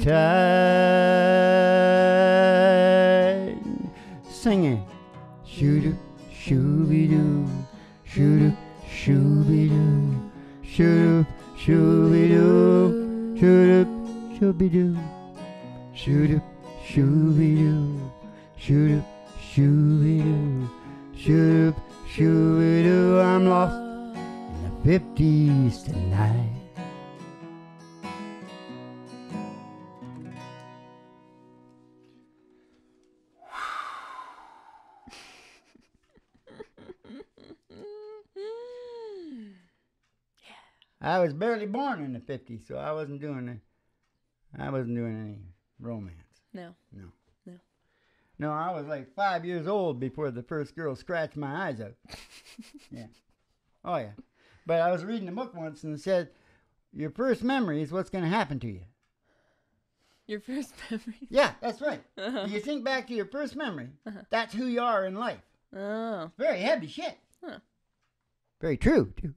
tight. Sing it. Shoo-doo, shoo-be-doo, shoo-doo, shoo-be-doo, shoo-doo, shoo-be-doo, shoo-doo, shoo-be-doo, shoo-doo, shoo-be-doo, shoo-doo, shoo-be-doo, shoo-doo, shoo-be-doo. I'm lost in the fifties tonight. I was barely born in the fifties, so I wasn't doing it. I wasn't doing any romance. No. No. No. No, I was like five years old before the first girl scratched my eyes out. Yeah. Oh, yeah. But I was reading a book once and it said, your first memory is what's going to happen to you. Your first memory? Yeah, that's right. Uh-huh. You think back to your first memory, Uh-huh. that's who you are in life. Oh. Very heavy shit. Huh. Very true, too.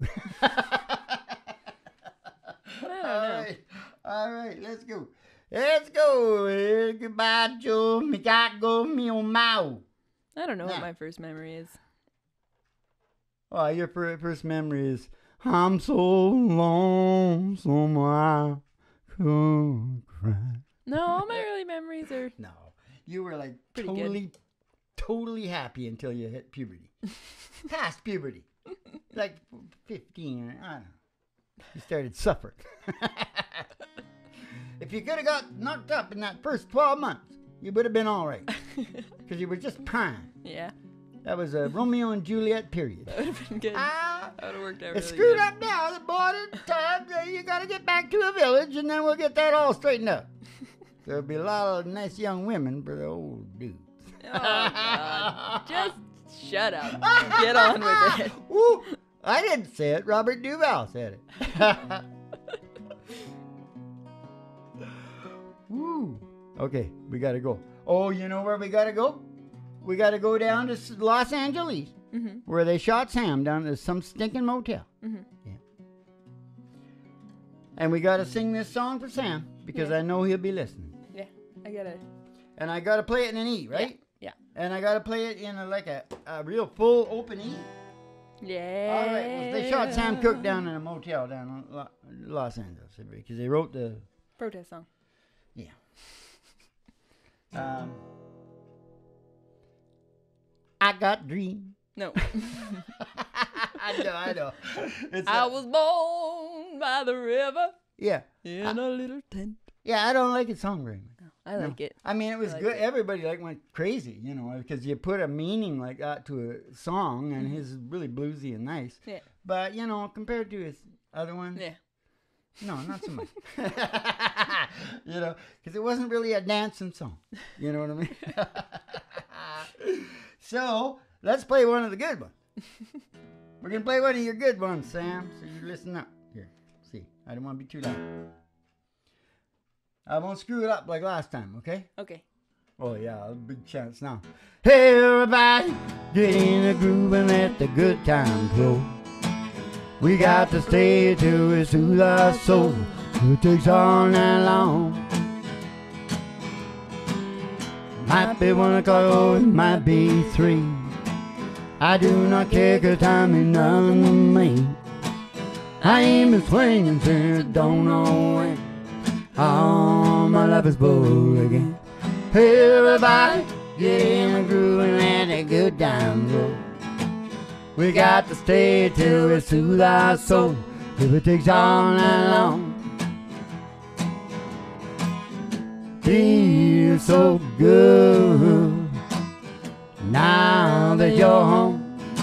I don't All know. right, all right, let's go. Let's go. Eh, Goodbye, Joe. Me got go me on mau. I don't know Nah. what my first memory is. Oh, your fir- first memory is I'm so lonesome I could cry. No, all my early memories are No, you were like Pretty totally, good. totally happy until you hit puberty. Past puberty, like fifteen. I don't know. You started suffering. If you could have got knocked up in that first twelve months, you would have been all right. Because you were just prime. yeah. That was a Romeo and Juliet period. That would have been good. Ah, That would have worked out it's really screwed good. up now. The border time, uh, you got to get back to a village, and then we'll get that all straightened up. There'll be a lot of nice young women for the old dudes. Oh, God. Just shut up. Get on with it. Woo! I didn't say it. Robert Duvall said it. Woo! Okay, we gotta go. Oh, you know where we gotta go? We gotta go down to S- Los Angeles, Mm-hmm. where they shot Sam down at some stinking motel. Mm-hmm. Yeah. And we gotta sing this song for Sam because Yeah. I know he'll be listening. Yeah. I gotta. And I gotta play it in an E, right? Yeah. And I gotta play it in a, like a, a real full open E. Yeah. All right. Well, they shot Sam Cooke down in a motel down in Lo- Los Angeles because they wrote the. Protest song. Yeah. Um. I got dreams. No. I know. I know. It's I a- was born by the river Yeah. in I- a little tent. Yeah. I don't like his song very much. I like it. I mean, it was I like good. it. Everybody like went crazy, you know, because you put a meaning like that to a song, and Mhm. his is really bluesy and nice. Yeah. But you know, compared to his other ones, Yeah. no, not so much. You know, because it wasn't really a dancing song. You know what I mean? So let's play one of the good ones. We're gonna play one of your good ones, Sam. So you listen up. Here, see, I don't want to be too loud. I won't screw it up like last time, okay? Okay. Oh yeah, a big chance now. Hey everybody, get in the groove and let the good times flow. We got to stay till we soothe our soul. It takes all night long. Might be one o'clock or it might be three. I do not care 'cause time is nothing to me. I ain't been swinging since I don't know when. All my life is full again. Hey everybody, get in the groove and let the good times roll. We got to stay till we soothe our soul, if it takes all night long. Feels so good now that you're home.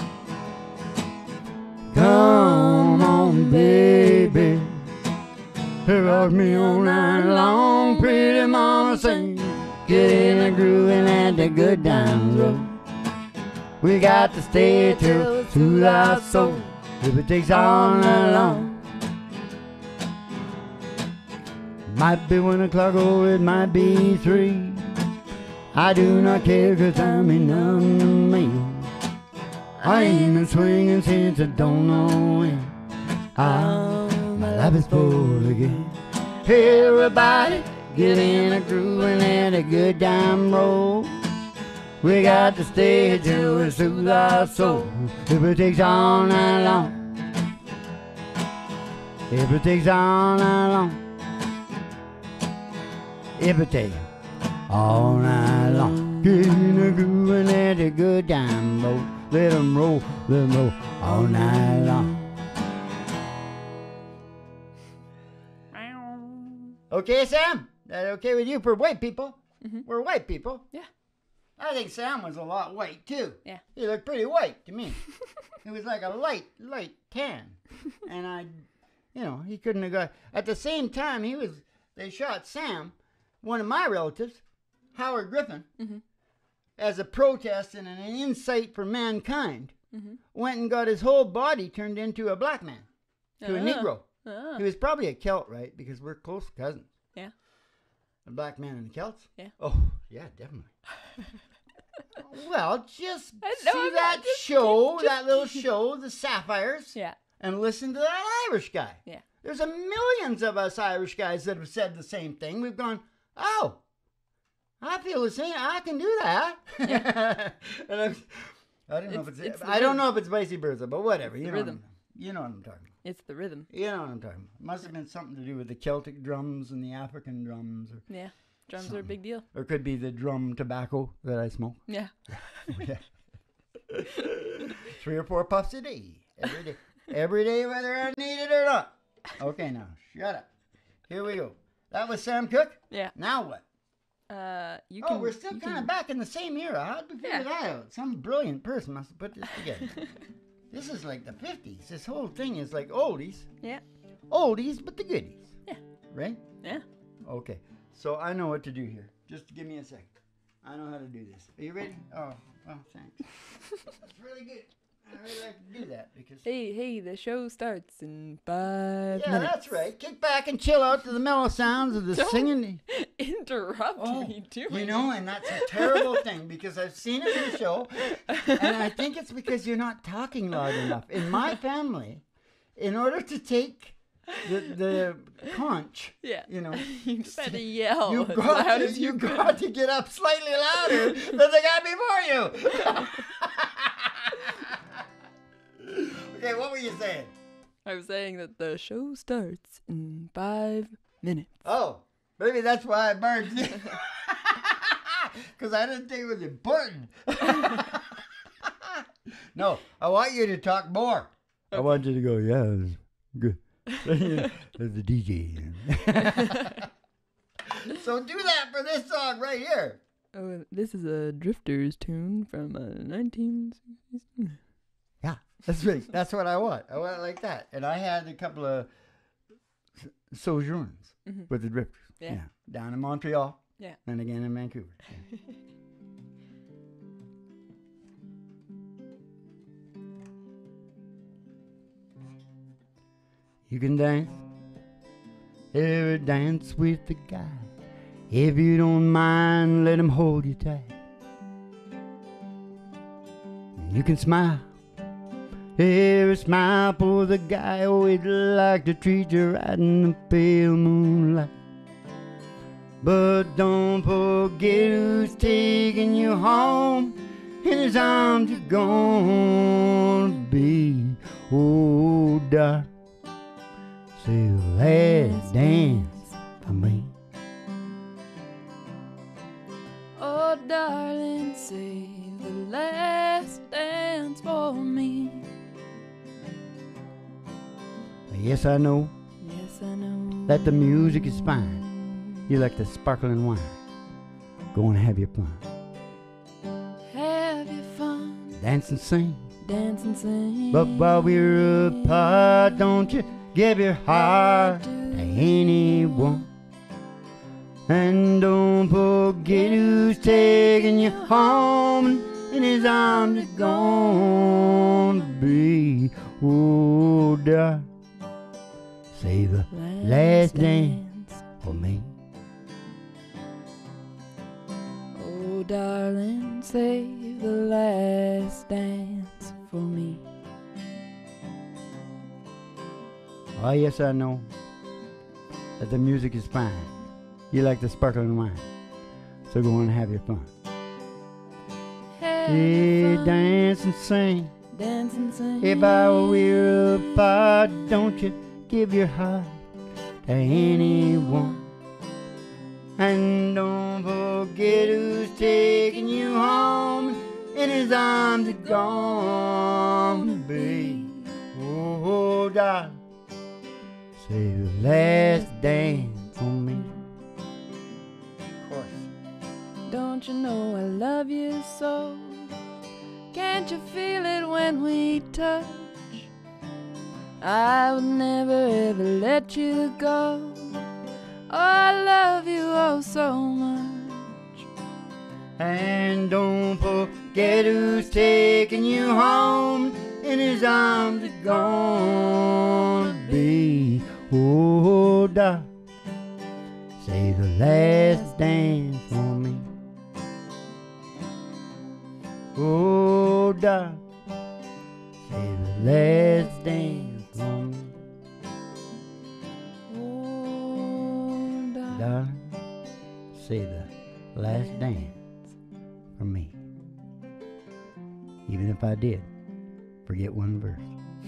Come on, baby, rock me all night long. Pretty mama sing, get in the groove and let the good times roll. We got to stay till soothe our soul, if it takes all night long. Might be one o'clock or it might be three. I do not care, cause I'm in none to me. I ain't been swinging since I don't know when. Ah, my life is full again. Hey everybody, get in a groove and let a good time roll. We got to stay till we soothe our soul, if it takes all night long. If it takes all night long. If it takes all night long. Get in the groove and let the good time roll. Let them roll, let them roll all night long. Okay, Sam? That okay with you for white people? Mm-hmm. We're white people. Yeah. I think Sam was a lot white, too. Yeah. He looked pretty white to me. It was like a light, light tan. And I, you know, he couldn't have got... At the same time, he was... They shot Sam, one of my relatives, Howard Griffin, mm-hmm. as a protest and an insight for mankind, mm-hmm. went and got his whole body turned into a black man, to uh, a Negro. Uh, He was probably a Celt, right? Because we're close cousins. yeah. A black man and the Celts? Yeah. Oh, yeah, definitely. Well, just I see know, I'm that not- just- show, just- that little show, The Sapphires, Yeah. and listen to that Irish guy. Yeah. There's a millions of us Irish guys that have said the same thing. We've gone, oh, I feel the same. I can do that. Yeah. and I'm, I don't know It's- if it's, it's the I don't rhythm. know if it's vice versa, but whatever. It's You the know, rhythm. What I'm, you know what I'm talking about. It's the rhythm. You know what I'm talking about. Must have been something to do with the Celtic drums and the African drums. Or, Yeah. Drums Something. are a big deal. or it could be the drum tobacco that I smoke. Yeah. Yeah. Three or four puffs a day. Every day. Every day, whether I need it or not. Okay, now, shut up. Here we go. That was Sam Cooke. Yeah. Now what? Uh, you Oh, can. we're still you kind of can- back in the same era. How'd we figure Yeah. that out? Some brilliant person must have put this together. This is like the fifties. This whole thing is like oldies. Yeah. Oldies, but the goodies. Yeah. Right? Yeah. Okay. So I know what to do here. Just give me a second. I know how to do this. Are you ready? Oh, well, thanks. That's really good. I really like to do that because... Hey, hey, the show starts in five Yeah, minutes. that's right. Kick back and chill out to the mellow sounds of the Don't singing. Interrupt Oh, me doing you know, and that's a terrible thing because I've seen it in the show, and I think it's because you're not talking loud enough. In my family, in order to take the the conch, Yeah. you know, You better yell you've as got loud to, as you you've can. got to get up slightly louder than the guy before you. Okay, what were you saying? I was saying that the show starts in five minutes. Oh, maybe that's why I burned you. Because I didn't think it was important. No, I want you to talk more. I want you to go, yeah, it was good. There's the D J. So do that for this song right here. Oh, this is a Drifters tune from uh, nineteen sixties. Yeah, that's right. That's what I want. I want it like that. And I had a couple of s- sojourns Mhm. with the Drifters. Yeah. Down in Montreal. Yeah. And again in Vancouver. Yeah. You can dance, ever dance with the guy. If you don't mind, let him hold you tight. You can smile, ever smile for the guy. Always like to treat you right in the pale moonlight. But don't forget who's taking you home. In his arms you're gonna be. Oh, darling, say the last dance for me. Oh, darling, save the last dance for me. Yes, I know Yes, I know that the music is fine. You like the sparkling wine. Go and have your fun. Have your fun, Dance and sing. dance and sing. But while we're apart, don't you give your heart to anyone. And don't forget who's taking you home. In his arms are gonna be. Oh, darling, say the last dance for me. Oh, darling, save the last dance for me. Oh, yes, I know that the music is fine. You like the sparkling wine. So go on and have your fun. Have Hey, your fun, dance and sing. dance and sing. If I were apart, don't you give your heart to anyone. And don't forget who's taking you home. In his arms are gonna be. Oh, darling, say the last dance for me. Of course. Don't you know I love you so? Can't you feel it when we touch? I would never ever let you go. Oh, I love you oh so much. And don't forget who's taking you home. In his arms are gonna be. Oh, darling, say the last dance for me. Oh, darling, say the last dance for me. Oh, darling. Darling, say the last dance for me. Even if I did forget one verse.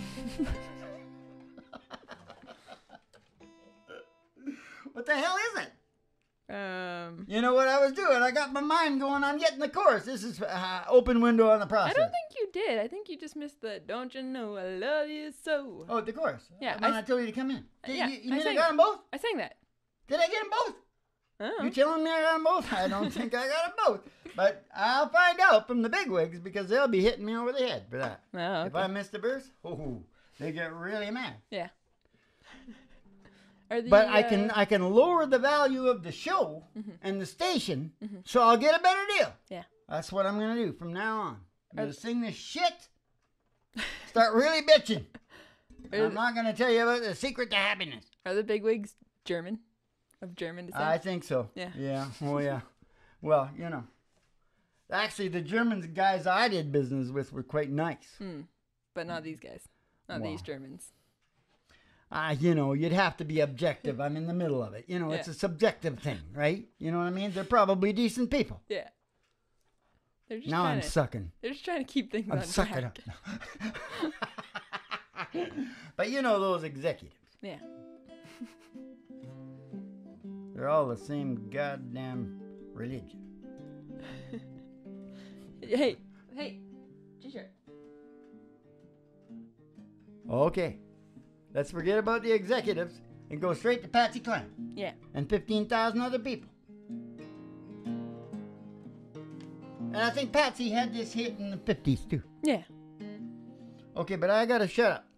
What the hell is it? Um, You know what I was doing? I got my mind going on getting the chorus. This is uh, open window on the I process. don't think you did. I think you just missed the "Don't you know I love you so." Oh, the chorus. Yeah, When I I, s- told you to come in. Did yeah, you, you I mean I sang got it. them both? I sang that. Did I get them both? Oh. You telling me I got them both? I don't think I got them both. But I'll find out from the bigwigs because they'll be hitting me over the head for that. Oh, If okay. I miss the verse, oh, they get really mad. Yeah. Are the, But I can uh, I can lower the value of the show and the station, so I'll get a better deal. Yeah. That's what I'm gonna do from now on. I'm Are gonna sing this shit. Start really bitching. Are I'm not gonna tell you about the secret to happiness. Are the bigwigs German? Of German descent? I think so. Yeah. Yeah. Oh yeah. Well, you know. Actually, the German guys I did business with were quite nice. Hmm. But not these guys. Not Wow. these Germans. Ah, you know, you'd have to be objective. I'm in the middle of it. You know, it's Yeah. a subjective thing, right? You know what I mean? They're probably decent people. Yeah. They're just Now trying I'm to, sucking. They're just trying to keep things I'm on sucking track. up. But you know those executives. Yeah. They're all the same goddamn religion. Hey. Hey. T-shirt. Okay. Let's forget about the executives and go straight to Patsy Cline Yeah. and fifteen thousand other people. And I think Patsy had this hit in the fifties too. Yeah. Okay, but I gotta shut up.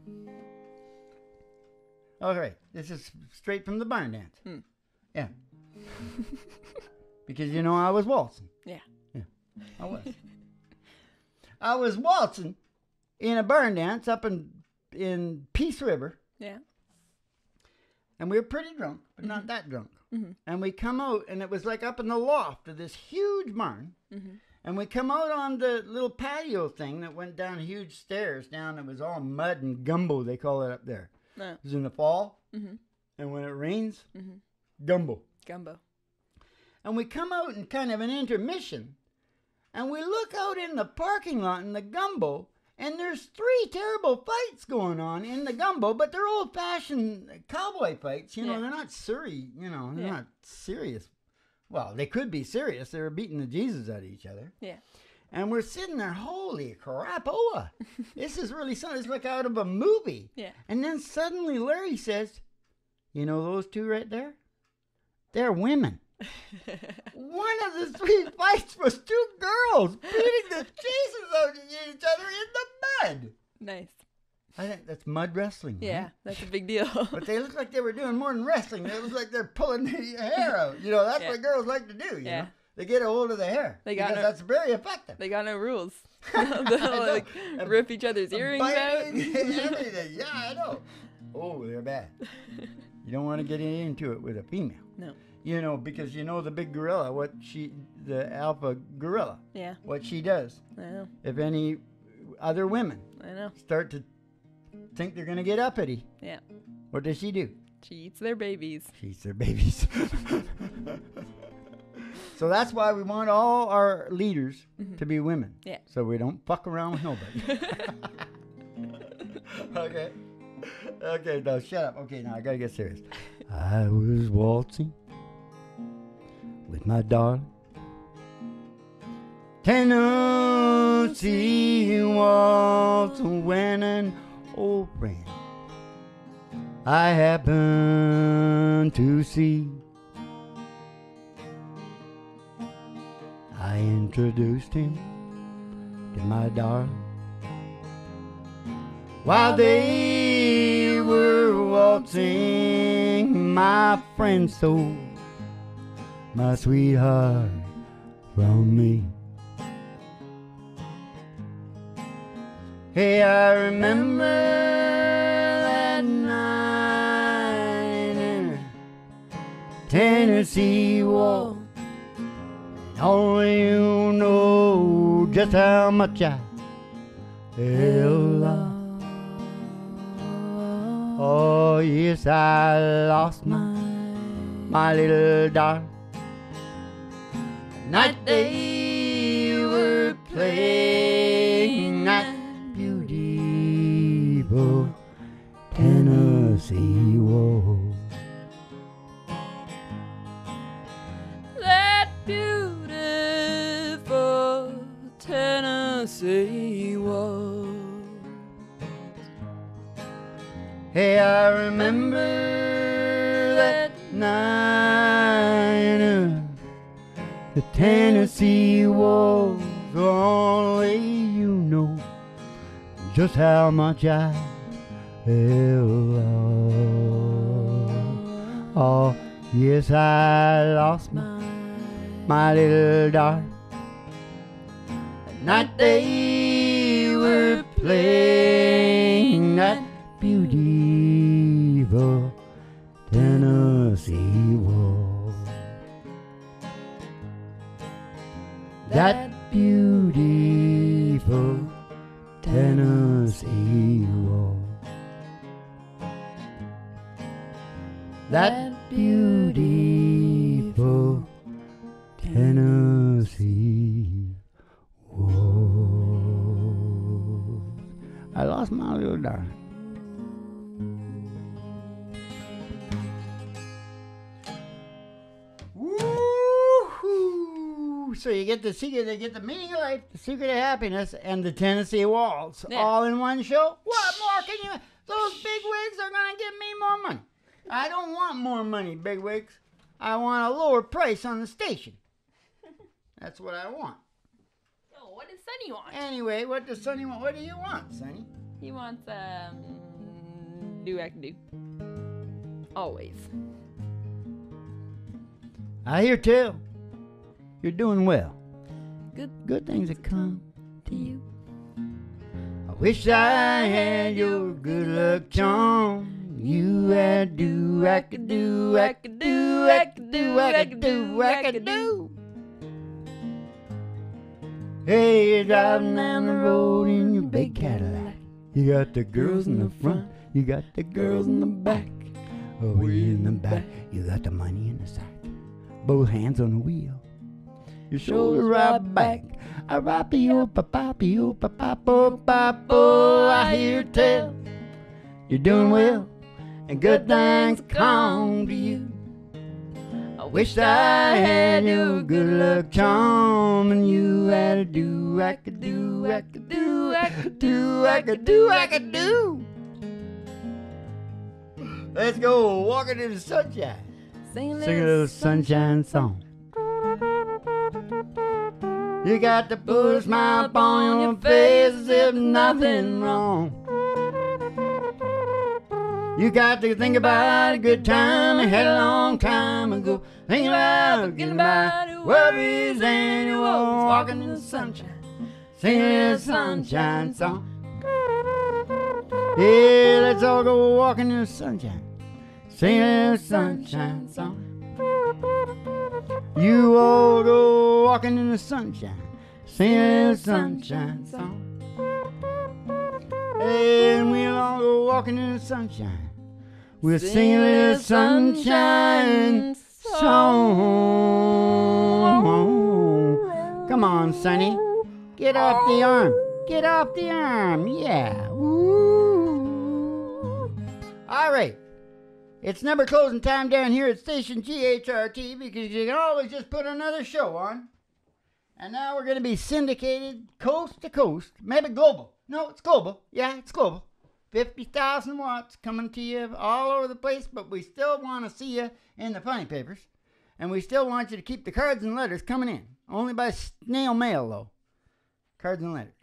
All right, this is straight from the barn dance. Hmm. Yeah. Because you know I was waltzing. Yeah. Yeah, I was. I was waltzing in a barn dance up in in Peace River, Yeah. and we were pretty drunk, but not that drunk. Mhm. And we come out, and it was like up in the loft of this huge barn. Mhm. And we come out on the little patio thing that went down huge stairs down. It was all mud and gumbo, they call it up there. No. It was in the fall, Mhm. and when it rains, Mhm. gumbo. Gumbo. And we come out in kind of an intermission, and we look out in the parking lot in the gumbo, and there's three terrible fights going on in the gumbo, but they're old-fashioned cowboy fights. You know, Yeah. they're not Surrey, you know, they're Yeah. not serious Well, they could be serious. They were beating the Jesus out of each other. Yeah. And we're sitting there, holy crapola. This is really something. It's like out of a movie. Yeah. And then suddenly Larry says, you know those two right there? They're women. One of the three fights was two girls beating the Jesus out of each other in the mud. Nice. I think that's mud wrestling. Yeah, right? that's a big deal. But they look like they were doing more than wrestling. It was like they're pulling the hair out. You know, that's Yeah. what girls like to do, you Yeah. know? They get a hold of the hair. They got because no- that's very effective. They got no rules. They'll like And rip each other's earrings out. biting and everything. Yeah, I know. Oh, they're bad. You don't want to get into it with a female. No. You know, because you know the big gorilla, what she, the alpha gorilla, Yeah, what she does. I know. If any other women I know. start to think they're going to get uppity, Yeah. what does she do? She eats their babies. She eats their babies. So that's why we want all our leaders Mhm. to be women. Yeah. So we don't fuck around with nobody. Okay. Okay, no, shut up. Okay, now I gotta get serious. I was waltzing with my darling. Tennessee waltz when an old friend I happened to see. I introduced him to my darling. While they were waltzing, my friend stole my sweetheart from me. Hey, I remember that night in Tennessee waltz. Only you know just how much I love. Oh yes, I lost my my little darling. The night they were playing that beautiful Tennessee waltz. That beautiful Tennessee waltz. Hey, I remember that night of the Tennessee waltz. Only you know just how much I love. Oh, yes, I lost my, my little darling. The night they were playing that beautiful Tennessee waltz. That beautiful Tennessee waltz. That beautiful Tennessee waltz. I lost my little darling. Woo-hoo. So you get the secret, they get the meaning of life, the secret of happiness, and the Tennessee waltz Yeah. all in one show. What more can you? Those big wigs are gonna give me more money. I don't want more money, big wigs. I want a lower price on the station. That's what I want. Oh, what does Sonny want? Anyway, what does Sonny want? What do you want, Sonny? He wants um do I can do. Always. I hear tell you're doing well. Good Good things that come. to you. I wish I had your good luck charm. You had do, I could do, I could do, I could do, I could do, I could do. Hey, you're driving down the road in your big Cadillac. You got the girls in the front, you got the girls in the back. Oh, way in the back, you got the money in the sack. Both hands on the wheel, your shoulder right back. I rap you, papa, you, papa, papa. I hear tell you're doing well, and good things come to you. wished I had your good luck charm, and you had a do, I could do, I could do, I could do, I could do, I could do. Let's go walking in the sunshine. Sing a Sing a little sunshine song. You got to put a smile upon your face as if nothing wrong. You got to think about a good time you had a long time ago. Think about forgetting about your worries and your woes. Walking in the sunshine, sing a little sunshine song. Yeah, let's all go walking in the sunshine, sing a little sunshine song. You all go walking in the sunshine, sing a little sunshine song. And we'll all go walking in the sunshine. We'll sing a little sunshine song. Come on, Sonny. Get off the arm. Get off the arm. Yeah. Woo. All right. It's number closing time down here at station G H R T because you can always just put another show on. And now we're going to be syndicated coast to coast, maybe global. No, it's global. Yeah, it's global. fifty thousand watts coming to you all over the place, but we still want to see you in the funny papers. And we still want you to keep the cards and letters coming in. Only by snail mail, though. Cards and letters.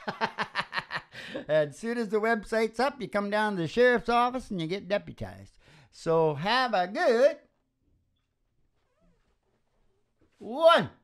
As soon as the website's up, you come down to the sheriff's office and you get deputized. So have a good one.